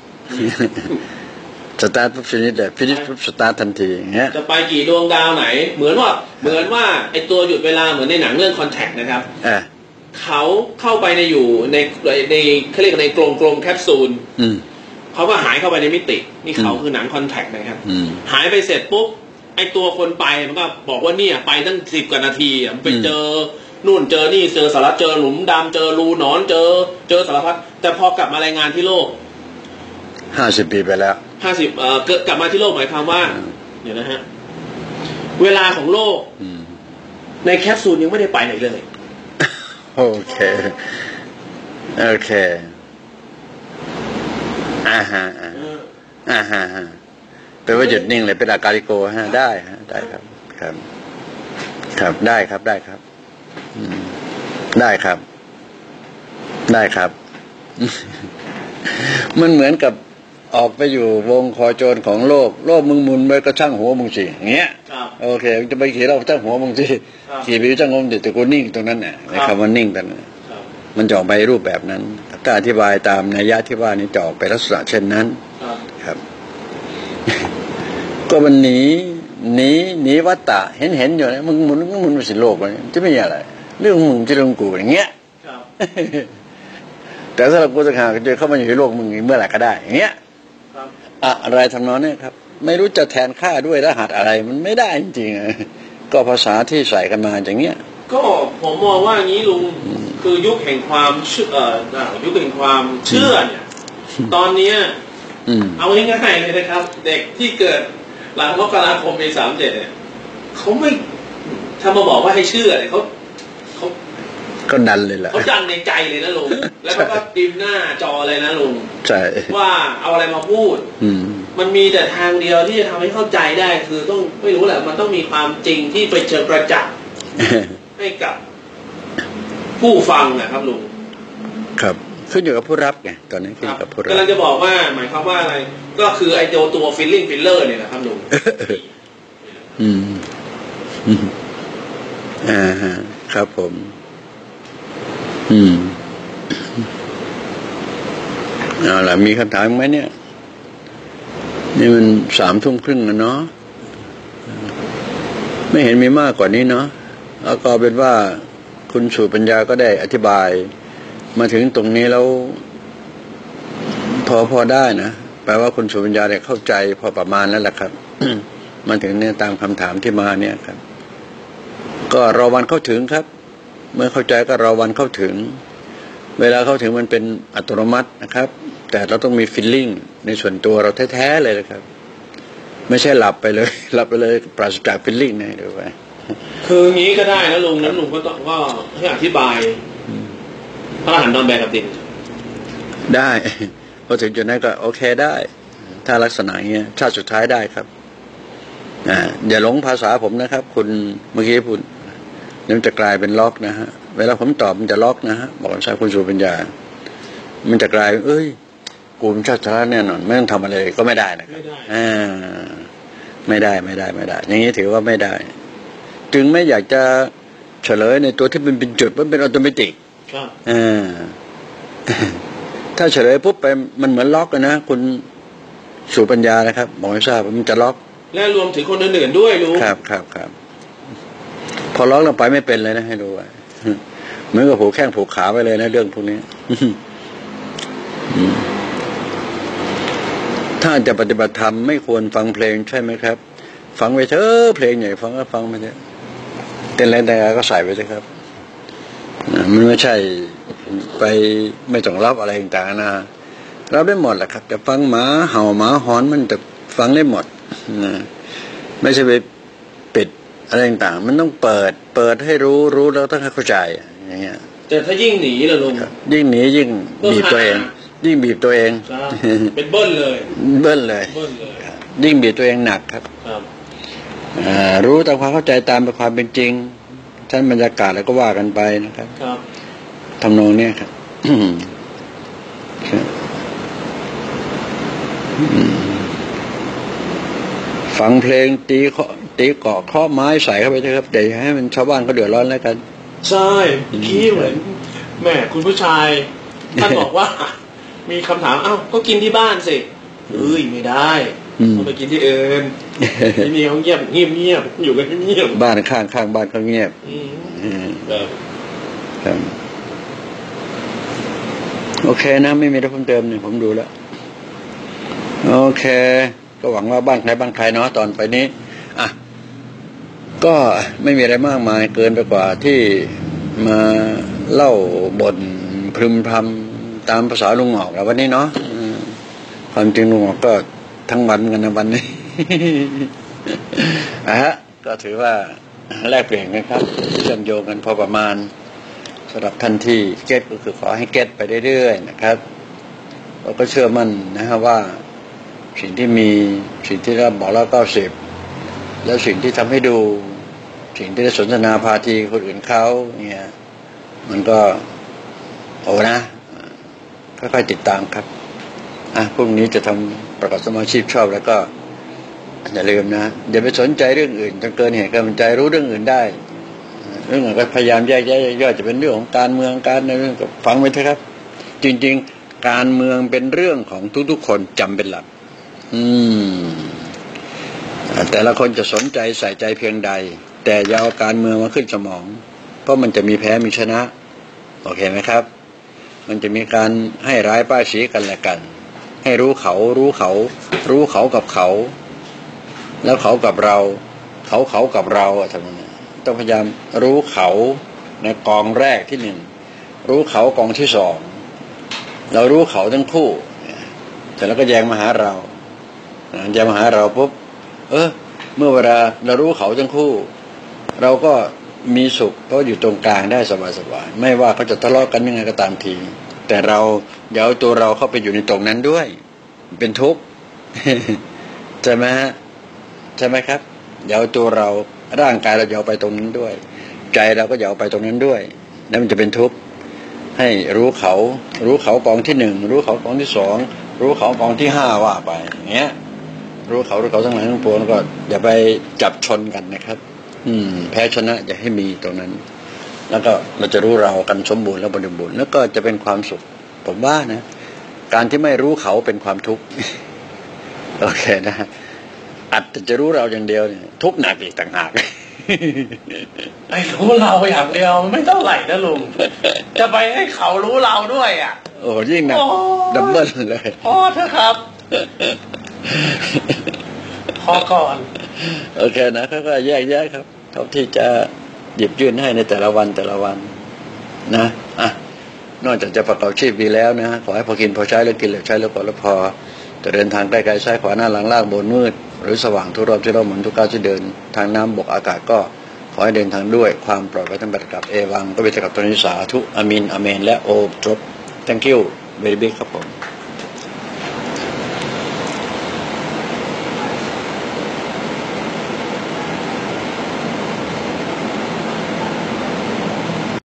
สตาร์ทปุ๊บฟินิชเลยฟินิชปุ๊บสตาร์ททันทีอย่างเงี้ยจะไปกี่ดวงดาวไหนเหมือนว่าเหมือนว่าไอตัวหยุดเวลาเหมือนในหนังเรื่อง Contact นะครับเขาเข้าไปในอยู่ในในเขาเรียกในกรงกรงแคปซูลเขาก็หายเข้าไปในมิตินี่เขาคือหนัง Contact นะครับหายไปเสร็จปุ๊บไอตัวคนไปมันก็บอกว่าเนี่ยไปตั้งสิบกว่านาทีมันไปเจอนู่นเจอนี่เจอสารพัดเจอหลุมดำเจอรูหนอนเจอเจอสารพัดแต่พอกลับมารายงานที่โลกห้าสิบปีไปแล้วห้าสิบเอ่อกลับมาที่โลกหมายความว่าเดี๋ยวนะฮะเวลาของโลกในแคปซูลยังไม่ได้ไปไหนเลยโอเคโอเคอ่าฮะอ่าฮะแปลว่าหยุดนิ่งเลยเป็นอาการิโกฮะได้ฮะได้ครับครับครับได้ครับได้ครับได้ครับได้ครับมันเหมือนกับออกไปอยู่วงคอโจรของโลกโลกมึงมุนไปก็ช่างหัวมึงสิอย่างเงี้ยโอเคจะไปขี่เราช่างหัวมึงสิขี่ไปช่างหัวมึงแต่กูนิ่งตรงนั้นเนี่ยในคำว่านิ่งแต่นั้นมันจะออกไปรูปแบบนั้นถ้าอธิบายตามนัยยะที่ว่านี้จะออกไปลักษณะเช่นนั้นครับก็มันหนีหนีหนีวัฏฏะเห็นเห็นอยู่นะมึงมุนมึงมุนไปสิโลกเลยจะไม่อะไรเรื่องมึงจะเรื่องกูอย่างเงี้ยแต่ถ้าเรากูจะหาจะเข้ามาอยู่ในโลกมึงเมื่อไหร่ก็ได้อย่างเงี้ยอะไรทำนองนี้ครับไม่รู้จะแทนค่าด้วยรหัสอะไรมันไม่ได้จริงๆก็ภาษาที่ใส่กันมาอย่างเงี้ยก็ผมมองว่าอย่างนี้ลุงคือยุคแห่งความเชื่อเอ่อยุคแห่งความเชื่อเนี่ยตอนนี้เอาง่ายๆเลยนะครับเด็กที่เกิดหลังมกราคมปีสามเจ็ดเนี่ยเขาไม่ถ้ามาบอกว่าให้เชื่อเนี่ยเขาเขาก็ดันเลยแหละเขาดันในใจเลยนะลุงแล้วก็พิมพ์หน้าจอเลยนะลุงใช่ว่าเอาอะไรมาพูดมันมีแต่ทางเดียวที่จะทำให้เข้าใจได้คือต้องไม่รู้แหละมันต้องมีความจริงที่ไปเจอประจักษ์ให้กับผู้ฟังนะครับลุงครับขึ้นอยู่กับผู้รับไงตอนนี้ขึ้นอยู่กับผู้รับกำลังจะบอกว่าหมายความว่าอะไรก็คือไอ้ตัวตัวฟิลลิ่งฟิลเลอร์เนี่ยนะครับลุงอืมอ่าฮะครับผมอืมเอาล่ะมีคำถามไหมเนี่ยนี่มันสามทุ่มครึ่งแล้วเนาะไม่เห็นมีมากกว่านี้เนาะแล้วก็เป็นว่าคุณสุปัญญาก็ได้อธิบายมาถึงตรงนี้แล้วพอพอได้นะแปลว่าคุณสุปัญญาได้เข้าใจพอประมาณแล้วแหละครับ มาถึงเนี่ยตามคำถามที่มาเนี่ยครับก็รอวันเข้าถึงครับเมื่อเข้าใจก็รอวันเข้าถึงเวลาเข้าถึงมันเป็นอัตโนมัตินะครับแต่เราต้องมีฟีลลิ่งในส่วนตัวเราแท้ๆเลยนะครับไม่ใช่หลับไปเลยหลับไปเลยปราศจากฟีลลิ่งนะเดี๋ยวไปคืองี้ก็ได้นะลุงนั้นลุงก็ต้องก็ให้อธิบายพระอรหันต์นอนแบกกับดินได้พอถึงจุดนั้นก็โอเคได้ถ้าลักษณะเงี้ยชาติสุดท้ายได้ครับอ่าอย่าหลงภาษาผมนะครับคุณเมื่อกี้พูดมันจะกลายเป็นล็อกนะฮะเวลาผมตอบมันจะล็อกนะฮะบอกใช่คุณสุปัญญามันจะกลายเอ้ยกูมันชาติสุดท้ายแน่นอนไม่ต้องทำอะไรก็ไม่ได้นะครับอ่าไม่ได้ไม่ได้ไม่ได้อย่างนี้ถือว่าไม่ได้จึงไม่อยากจะเฉลยในตัวที่มันเป็นจุดมันเป็นอัตโนมัติอ่าถ้าเฉลยปุ๊บไปมันเหมือนล็อกเลยนะคุณสุปัญญานะครับบอกให้ทราบมันจะล็อกและรวมถึงคนอื่นๆด้วยรู้ครับครับครับพอล็อกเราไปไม่เป็นเลยนะให้ดูไว้เหมือนกับผูกแข้งผูกขาไปเลยนะเรื่องพวกนี้ถ้าจะปฏิบัติธรรมไม่ควรฟังเพลงใช่ไหมครับฟังไปเถอะเพลงใหญ่ฟังก็ฟังไปเถอะเต้นแรงแต่ก็ใส่ไปเถอะครับมันไม่ใช่ไปไม่ต้องรับอะไรต่างๆนะรับได้หมดแหละครับแต่ฟังหมาเห่าหมาหอนมันจะฟังได้หมดนะไม่ใช่ไปปิดอะไรต่างๆมันต้องเปิดเปิดให้รู้รู้แล้วต้องให้เข้าใจอย่างเงี้ยแต่ถ้ายิ่งหนีล่ะลุงยิ่งหนียิ่งบีบตัวเองยิ่งบีบตัวเองเป็นเบิ้ลเลยเบิ้ลเลยยิ่งบีบตัวเองหนักครับรู้ตามความเข้าใจตามความเป็นจริงชั้นบรรยากาศแล้วก็ว่ากันไปนะครับทำนองเนี้ยครับฟังเพลงตีตีเกาะเคาะไม้ใส่เข้าไปเถอะครับเดี๋ยวให้มันชาวบ้านเขาเดือดร้อนแล้วกันใช่เมื่อกี้เหมือนแม่คุณผู้ชายท่านบอกว่ามีคำถามอ้าวก็กินที่บ้านสิเอ้ยไม่ได้ต้องไปกินที่อื่นที่นี่เขาเงียบเงียบเงียบอยู่กันเงียบบ้านข้างข้างบ้านเขาเงียบครับโอเคนะไม่มีอะไรเพิ่มเติมเนี่ยผมดูแล้วโอเคก็หวังว่าบ้านใครบ้านใครเนาะตอนไปนี้อ่ะก็ไม่มีอะไรมากมายเกินไปกว่าที่มาเล่าบ่นพึมพำตามภาษาลุงหงอกแล้ววันนี้เนาะความจริงลุงหงอกก็ทั้งวันกันนะวันนี้ อ่ะฮะก็ถือว่าแลกเปลี่ยนกันครับเชื่อมโยงกันพอประมาณสำหรับท่านที่เก็ตก็คือขอให้เก็ตไปเรื่อยๆนะครับเราก็เชื่อมั่นนะฮะว่าสิ่งที่มีสิ่งที่เราบอกแล้วเก้าสิบแล้วสิ่งที่ทำให้ดูสิ่งที่ได้สนทนาพาทีคนอื่นเขาเนี่ยมันก็โอ้นะค่อยๆติดตามครับอ่ะพรุ่งนี้จะทำประกอบสมาชีพชอบแล้วก็อย่าลืมนะอย่าไปสนใจเรื่องอื่นจนเกินเหตุการณ์ใจรู้เรื่องอื่นได้เรื่องอื่นก็พยายามแยกแยะย่อยจะเป็นเรื่องของการเมืองการในเรื่องกับฟังไว้เถอะครับจริงๆการเมืองเป็นเรื่องของทุกๆคนจำเป็นหลักอืมแต่ละคนจะสนใจใส่ใจเพียงใดแต่อย่าเอาการเมืองมาขึ้นสมองเพราะมันจะมีแพ้มีชนะโอเคไหมครับมันจะมีการให้ร้ายป้ายสีกันและกันให้รู้เขารู้เขารู้เขากับเขาแล้วเขากับเราเขาเขากับเราอะทำไงต้องพยายามรู้เขาในกองแรกที่หนึ่งรู้เขากองที่สองเรารู้เขาทั้งคู่แต่แล้วก็แยงมาหาเราแยงมาหาเราปุ๊บเออเมื่อเวลาเรารู้เขาทั้งคู่เราก็มีสุขเพราะอยู่ตรงกลางได้สบายๆไม่ว่าเขาจะทะเลาะกันยังไงก็ตามทีแต่เราอย่าเอาตัวเราเข้าไปอยู่ในตรงนั้นด้วยเป็นทุกข์ใช่ไหมฮะใช่ไหมครับอย่าเอาตัวเราร่างกายเราอย่าเอาไปตรงนั้นด้วยใจเราก็อย่าเอาไปตรงนั้นด้วยนั่นมันจะเป็นทุกข์ให้รู้เขารู้เขากองที่หนึ่งรู้เขากองที่สองรู้เขากองที่ห้าว่าไปอย่างเงี้ยรู้เขารู้เขาทั้งหลายทั้งปวงแล้วก็อย่าไปจับชนกันนะครับอืมแพ้ชนะอย่าให้มีตรงนั้นแล้วก็เราจะรู้เรากันสมบูรณ์และบริบูรณ์แล้วก็จะเป็นความสุขผมว่านะการที่ไม่รู้เขาเป็นความทุกข์โอเคนะอัดแต่จะรู้เราอย่างเดียวเนี่ยทุกข์หนักอีกต่างหากไอ้รู้เราอย่างเดียวไม่เท่าไหร่นะลุงจะไปให้เขารู้เราด้วยอ่ะโอ้ยิ่งหนักดับเบิ้ลเลยพอเถอะครับพอก่อนโอเคนะเขาก็แยกแยะครับเท่าที่จะหยิบยื่นให้ในแต่ละวันแต่ละวันนะอ่ะนอกจากจะประกอบชีพดีแล้วนะขอให้พอกินพอใช้แล้วกินแล้วใช้แล้วพอแล้วพอจะเดินทางใกล้ๆซ้ายขวาหน้าหลังล่างบนมืดหรือสว่างทุกรอบที่เราหมุนทุกก้าวที่เดินทางน้ำบกอากาศก็ขอให้เดินทางด้วยความปลอดภัยทั้งบัดกับเอวังก็เป็นกับตนิสาธุอามินอาเมนและโอจบ thank you very big ครับผม